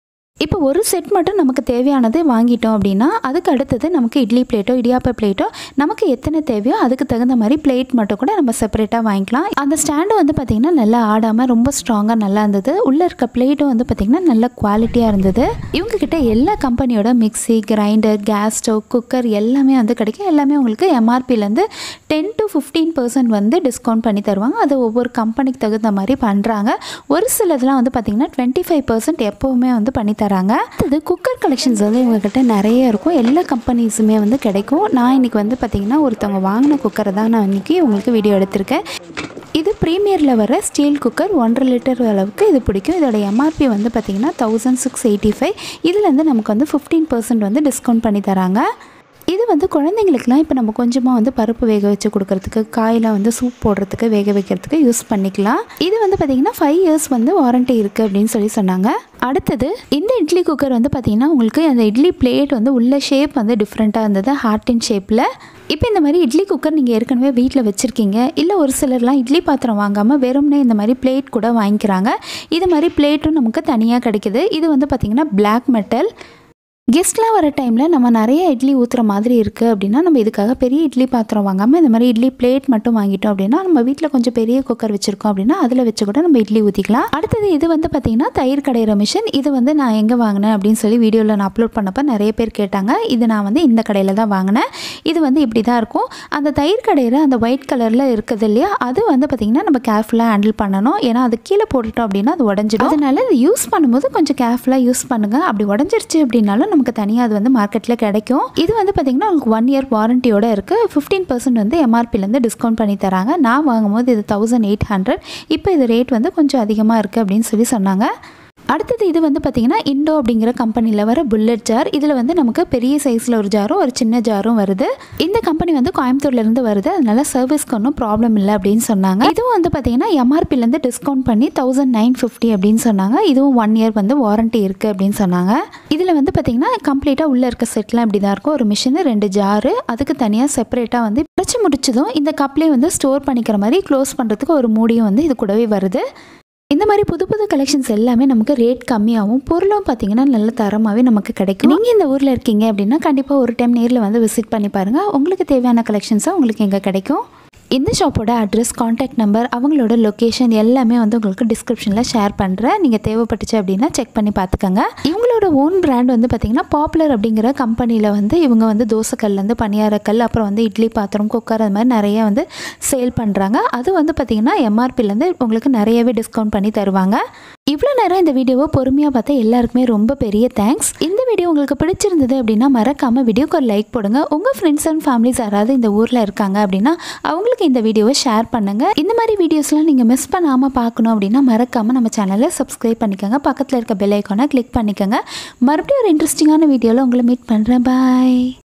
இப்போ ஒரு செட் மட்டும் நமக்கு தேவையானது வாங்கிட்டோம் அப்படின்னா அதுக்கு அடுத்தது நமக்கு இட்லி பிளேட்டோ இடியாப்ப பிளேட்டோ நமக்கு எத்தனை தேவையோ அதுக்கு தகுந்த மாதிரி பிளேட் மட்டும் கூட நம்ம செப்பரேட்டாக வாங்கிக்கலாம். அந்த ஸ்டாண்டு வந்து பார்த்திங்கன்னா நல்லா ஆடாமல் ரொம்ப ஸ்ட்ராங்காக நல்லா இருந்தது. உள்ளே இருக்க பிளேட்டும் வந்து பார்த்திங்கன்னா நல்ல குவாலிட்டியாக இருந்தது. இவங்கக்கிட்ட எல்லா கம்பெனியோட mixie, grinder, gas stove, cooker எல்லாமே வந்து கிடைக்கும். எல்லாமே உங்களுக்கு எம்ஆர்பிலேருந்து டென் டு ஃபிஃப்டீன் பர்சன்ட் வந்து டிஸ்கவுண்ட் பண்ணி தருவாங்க. அது ஒவ்வொரு கம்பெனிக்கு தகுந்த மாதிரி பண்ணுறாங்க. ஒரு சிலதெல்லாம் வந்து பார்த்திங்கன்னா டுவெண்ட்டி ஃபைவ் பர்சன்ட் எப்போவுமே வந்து பண்ணி தராங்க. அது குக்கர் கலெக்ஷன்ஸ் வந்து இவங்ககிட்ட நிறைய இருக்கும். எல்லா கம்பெனிஸுமே வந்து கிடைக்கும். நான் இன்றைக்கி வந்து பார்த்திங்கன்னா ஒருத்தவங்க வாங்கின குக்கரை தான் நான் இன்றைக்கி உங்களுக்கு வீடியோ எடுத்திருக்கேன். இது ப்ரீமியரில் வர ஸ்டீல் குக்கர் ஒன்றரை லிட்டர் அளவுக்கு இது பிடிக்கும். இதோட எம்ஆர்பி வந்து பார்த்திங்கன்னா தௌசண்ட் சிக்ஸ் எயிட்டி ஃபைவ் இதுலேருந்து நமக்கு வந்து ஃபிஃப்டீன் பர்சன்ட் வந்து டிஸ்கவுண்ட் பண்ணி தராங்க. இது வந்து குழந்தைங்களுக்குலாம் இப்போ நம்ம கொஞ்சமாக வந்து பருப்பு வேக வச்சு கொடுக்கறதுக்கு, காயெலாம் வந்து சூப் போடுறதுக்கு, வேக வைக்கிறதுக்கு யூஸ் பண்ணிக்கலாம். இது வந்து பார்த்திங்கன்னா ஃபைவ் இயர்ஸ் வந்து வாரண்ட்டி இருக்குது அப்படின்னு சொல்லி சொன்னாங்க. அடுத்தது இந்த இட்லி குக்கர் வந்து பார்த்திங்கன்னா உங்களுக்கு அந்த இட்லி பிளேட் வந்து உள்ள ஷேப் வந்து டிஃப்ரெண்ட்டாக இருந்தது, ஹார்ட் இன் ஷேப்பில். இப்போ இந்த மாதிரி இட்லி குக்கர் நீங்கள் ஏற்கனவே வீட்டில் வச்சுருக்கீங்க, இல்லை ஒரு சிலர்லாம் இட்லி பாத்திரம் வாங்காமல் வெறும்னே இந்த மாதிரி பிளேட் கூட வாங்கிக்கிறாங்க. இது மாதிரி பிளேட்டும் நமக்கு தனியாக கிடைக்குது. இது வந்து பார்த்திங்கன்னா பிளாக் மெட்டல். கெஸ்ட்லாம் வர டைமில் நம்ம நிறைய இட்லி ஊற்றுற மாதிரி இருக்குது அப்படின்னா நம்ம இதுக்காக பெரிய இட்லி பாத்திரம் வாங்காமல் இந்த மாதிரி இட்லி பிளேட் மட்டும் வாங்கிட்டோம் அப்படின்னா நம்ம வீட்டில் கொஞ்சம் பெரிய குக்கர் வச்சுருக்கோம் அப்படின்னா அதில் வச்சு கூட நம்ம இட்லி ஊற்றிக்கலாம். அடுத்தது இது வந்து பார்த்திங்கன்னா தயிர் கடையிற மிஷின். இது வந்து நான் எங்கே வாங்கினேன் அப்படின்னு சொல்லி வீடியோவில் நான் அப்லோட் பண்ணப்போ நிறைய பேர் கேட்டாங்க. இது நான் வந்து இந்த கடையில் தான் வாங்கினேன். இது வந்து இப்படி தான் இருக்கும். அந்த தயிர் கடையிற அந்த ஒயிட் கலரில் இருக்குது இல்லையா, அது வந்து பார்த்திங்கன்னா நம்ம கேர்ஃபுல்லாக ஹேண்டில் பண்ணணும். ஏன்னா அது கீழே போட்டுட்டோம் அப்படின்னா அது உடஞ்சிடும். அதனால் இது யூஸ் பண்ணும்போது கொஞ்சம் கேர்ஃபுல்லாக யூஸ் பண்ணுங்கள். அப்படி உடஞ்சிருச்சு அப்படின்னாலும் நமக்கு தனியாக அது வந்து மார்க்கெட்டில் கிடைக்கும். இது வந்து பார்த்திங்கன்னா உங்களுக்கு ஒன் இயர் வாரண்டியோட இருக்குது. ஃபிஃப்டீன் பர்சன்ட் வந்து எம்ஆர்பிலேருந்து டிஸ்கவுண்ட் பண்ணி தராங்க. நான் வாங்கும்போது இது தௌசண்ட் எயிட் ஹண்ட்ரட் இப்போ இது ரேட் வந்து கொஞ்சம் அதிகமாக இருக்குது அப்படின்னு சொல்லி சொன்னாங்க. அடுத்தது இது வந்து பார்த்திங்கன்னா இண்டோ அப்படிங்கிற கம்பெனியில் வர புல்லட் ஜார். இதில் வந்து நமக்கு பெரிய சைஸில் ஒரு ஜாரும் ஒரு சின்ன ஜாரும் வருது. இந்த கம்பெனி வந்து கோயம்புத்தூர்லேருந்து வருது. அதனால சர்வீஸ்க்கு ஒன்றும் ப்ராப்ளம் இல்லை அப்படின்னு சொன்னாங்க. இதுவும் வந்து பார்த்திங்கன்னா எம்ஆர்பிலேருந்து டிஸ்கவுண்ட் பண்ணி தௌசண்ட் நைன் ஃபிஃப்டி அப்படின்னு சொன்னாங்க. இதுவும் ஒன் இயர் வந்து வாரண்ட்டி இருக்குது அப்படின்னு சொன்னாங்க. இதில் வந்து பார்த்திங்கன்னா கம்ப்ளீட்டாக உள்ளே இருக்க செட்லாம் இப்படி தான் இருக்கும். ஒரு மிஷினு, ரெண்டு ஜாரு, அதுக்கு தனியாக செப்பரேட்டாக வந்து வச்சு முடிச்சதும் இந்த கப்லேயே வந்து ஸ்டோர் பண்ணிக்கிற மாதிரி க்ளோஸ் பண்ணுறதுக்கு ஒரு மூடியும் வந்து இது கூடவே வருது. இந்த மாதிரி புது புது கலெக்ஷன்ஸ் எல்லாமே நமக்கு ரேட் கம்மியாகவும் பொருளும் பார்த்திங்கன்னா நல்ல தரமாகவே நமக்கு கிடைக்கும். நீங்கள் இந்த ஊரில் இருக்கீங்க அப்படின்னா கண்டிப்பாக ஒரு டைம் நேரில் வந்து விசிட் பண்ணி பாருங்கள். உங்களுக்கு தேவையான கலெக்ஷன்ஸாக உங்களுக்கு எங்கே கிடைக்கும். இந்த ஷாப்போட அட்ரஸ், காண்டாக்ட் நம்பர், அவங்களோட லொக்கேஷன் எல்லாமே வந்து உங்களுக்கு டிஸ்கிரிப்ஷனில் ஷேர் பண்ணுறேன். நீங்கள் தேவைப்பட்டுச்சு அப்படின்னா செக் பண்ணி பார்த்துக்கோங்க. இவங்களோட ஓன் பிராண்ட் வந்து பார்த்திங்கன்னா பாப்புலர் அப்படிங்கிற கம்பெனியில் வந்து இவங்க வந்து தோசைக்கல்லேருந்து பணியாரக்கல், அப்புறம் வந்து இட்லி பாத்திரம், குக்கர், அது மாதிரி நிறைய வந்து சேல் பண்ணுறாங்க. அது வந்து பார்த்திங்கன்னா எம்ஆர்பிலேருந்து உங்களுக்கு நிறையவே டிஸ்கவுண்ட் பண்ணி தருவாங்க. இவ்வளோ நேரம் இந்த வீடியோவை பொறுமையாக பார்த்தா எல்லாருக்குமே ரொம்ப பெரிய தேங்க்ஸ். இந்த வீடியோ உங்களுக்கு பிடிச்சிருந்தது அப்படின்னா மறக்காமல் வீடியோக்கு ஒரு லைக் போடுங்க. உங்கள் ஃப்ரெண்ட்ஸ் அண்ட் ஃபேமிலிஸ் யாராவது இந்த ஊரில் இருக்காங்க அப்படின்னா அவங்களுக்கு இந்த வீடியோவை ஷேர் பண்ணுங்கள். இந்த மாதிரி வீடியோஸ்லாம் நீங்கள் மிஸ் பண்ணாமல் பார்க்கணும் அப்படின்னா மறக்காமல் நம்ம சேனலை சப்ஸ்கிரைப் பண்ணிக்கோங்க. பக்கத்தில் இருக்க பெல் ஐக்கானை கிளிக் பண்ணிக்கோங்க. மறுபடியும் ஒரு இன்ட்ரெஸ்டிங்கான வீடியோவில் உங்களை மீட் பண்ணுறேன். பாய்.